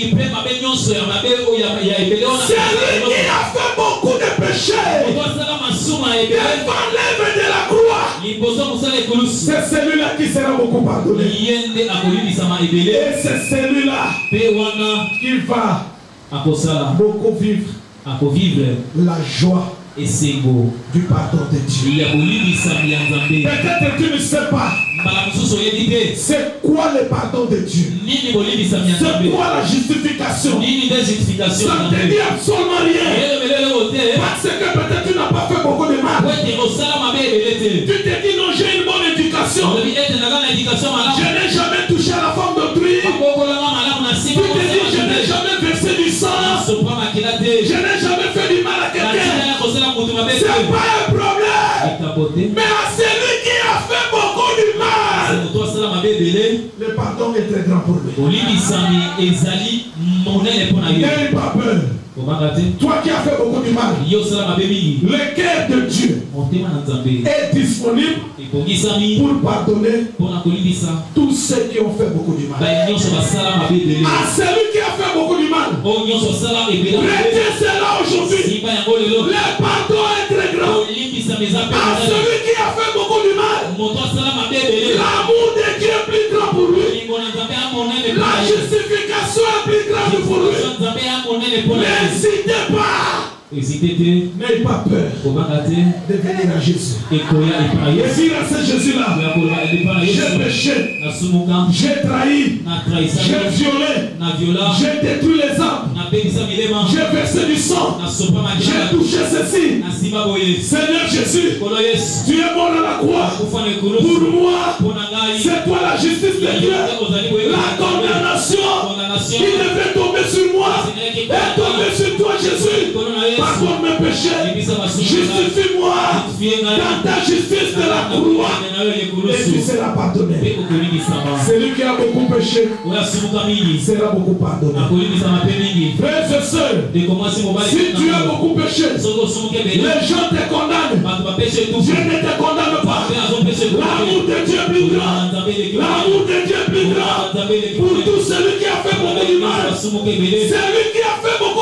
C'est lui qui a fait beaucoup de péchés devant l'œuvre de la croix. C'est celui-là qui sera beaucoup pardonné. Et c'est celui-là qui va beaucoup vivre la joie et c'est beau du pardon de Dieu. Peut-être que tu ne sais pas c'est quoi le pardon de Dieu. C'est quoi la justification. Ça ne te dit absolument rien. Parce que peut-être tu n'as pas fait beaucoup de mal. Tu te dis non, j'ai une bonne éducation. Je n'ai jamais touché à la femme d'autrui. Tu te dis je n'ai jamais versé du sang. Je n'ai jamais fait du mal à quelqu'un. C'est pas un problème. Mais à celui qui a fait beaucoup du mal, le pardon est très grand pour lui. N'aie pas peur. Toi qui as fait beaucoup de mal, le cœur de Dieu est disponible pour pardonner tous ceux qui ont fait beaucoup de mal. À celui qui a fait beaucoup de mal, retiens cela aujourd'hui. Le pardon est très grand. À celui qui a fait beaucoup de mal, l'amour de Dieu est plus grand pour lui. La justification est plus grande pour lui. N'hésitez pas. N'ayez pas peur de venir à Jésus. Et dire à ce Jésus-là, j'ai péché, j'ai trahi, j'ai violé, j'ai détruit les âmes, j'ai versé du sang, j'ai touché ceci. Seigneur Jésus, tu es mort à la croix pour moi. C'est toi la justice de Dieu. La condamnation qui devait tomber sur moi est tombée sur toi, Jésus. Pardonne mes péchés. Justifie-moi dans ta justice de la croix. Et tu seras pardonné. Celui qui a beaucoup péché sera beaucoup pardonné. Frères et sœurs, si tu as beaucoup péché, les gens te condamnent. Dieu ne te condamne pas. L'amour de Dieu est plus grand. L'amour de Dieu est plus grand. Pour tout celui qui a fait beaucoup de mal. Celui qui a fait beaucoup de mal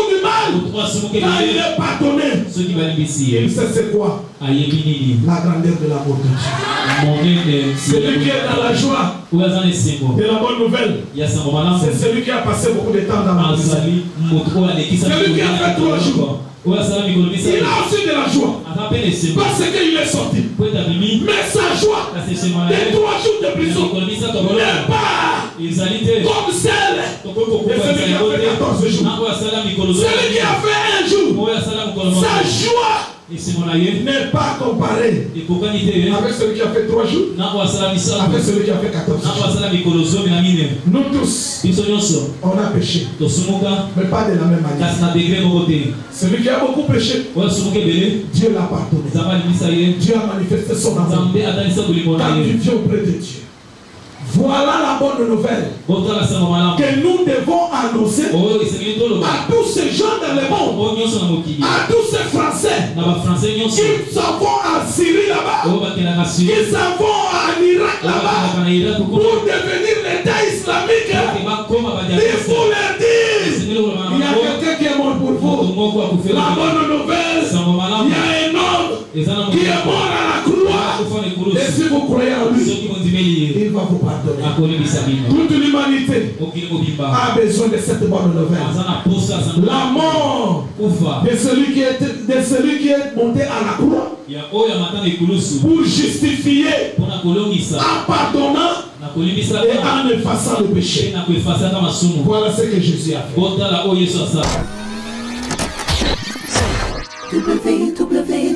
quand il est pardonné, il sait c'est quoi? La grandeur de l'amour de Dieu. Celui qui est dans la joie de la bonne nouvelle, c'est celui qui a passé beaucoup de temps dans la vie. Celui qui a fait trois jours. Il a aussi de la joie parce qu'il est sorti. Mais sa joie des trois jours de prison n'est pas comme celle de celui qui a fait quatorze jours. Celui qui a fait un jour, sa joie n'est pas comparé avec celui qui a fait trois jours, avec celui qui a fait quatorze jours. Nous tous, on a péché, mais pas de la même manière. Celui qui a beaucoup péché, Dieu l'a pardonné. Dieu a manifesté son amour quand il vient auprès de Dieu. Voilà la bonne nouvelle que nous devons annoncer à tous ces gens dans le monde, à tous ces Français qui s'en vont en Syrie là-bas, qui s'en vont en Irak là-bas pour devenir l'État islamique. Il faut leur dire, il y a quelqu'un qui est mort pour vous. La bonne nouvelle, il y a un homme qui est mort à la croix. Et si vous croyez en lui, il va vous pardonner. Toute l'humanité a besoin de cette bonne nouvelle. La mort de celui qui est, de celui qui est monté à la croix pour justifier en pardonnant et en effaçant le péché. Voilà ce que Jésus a fait. W W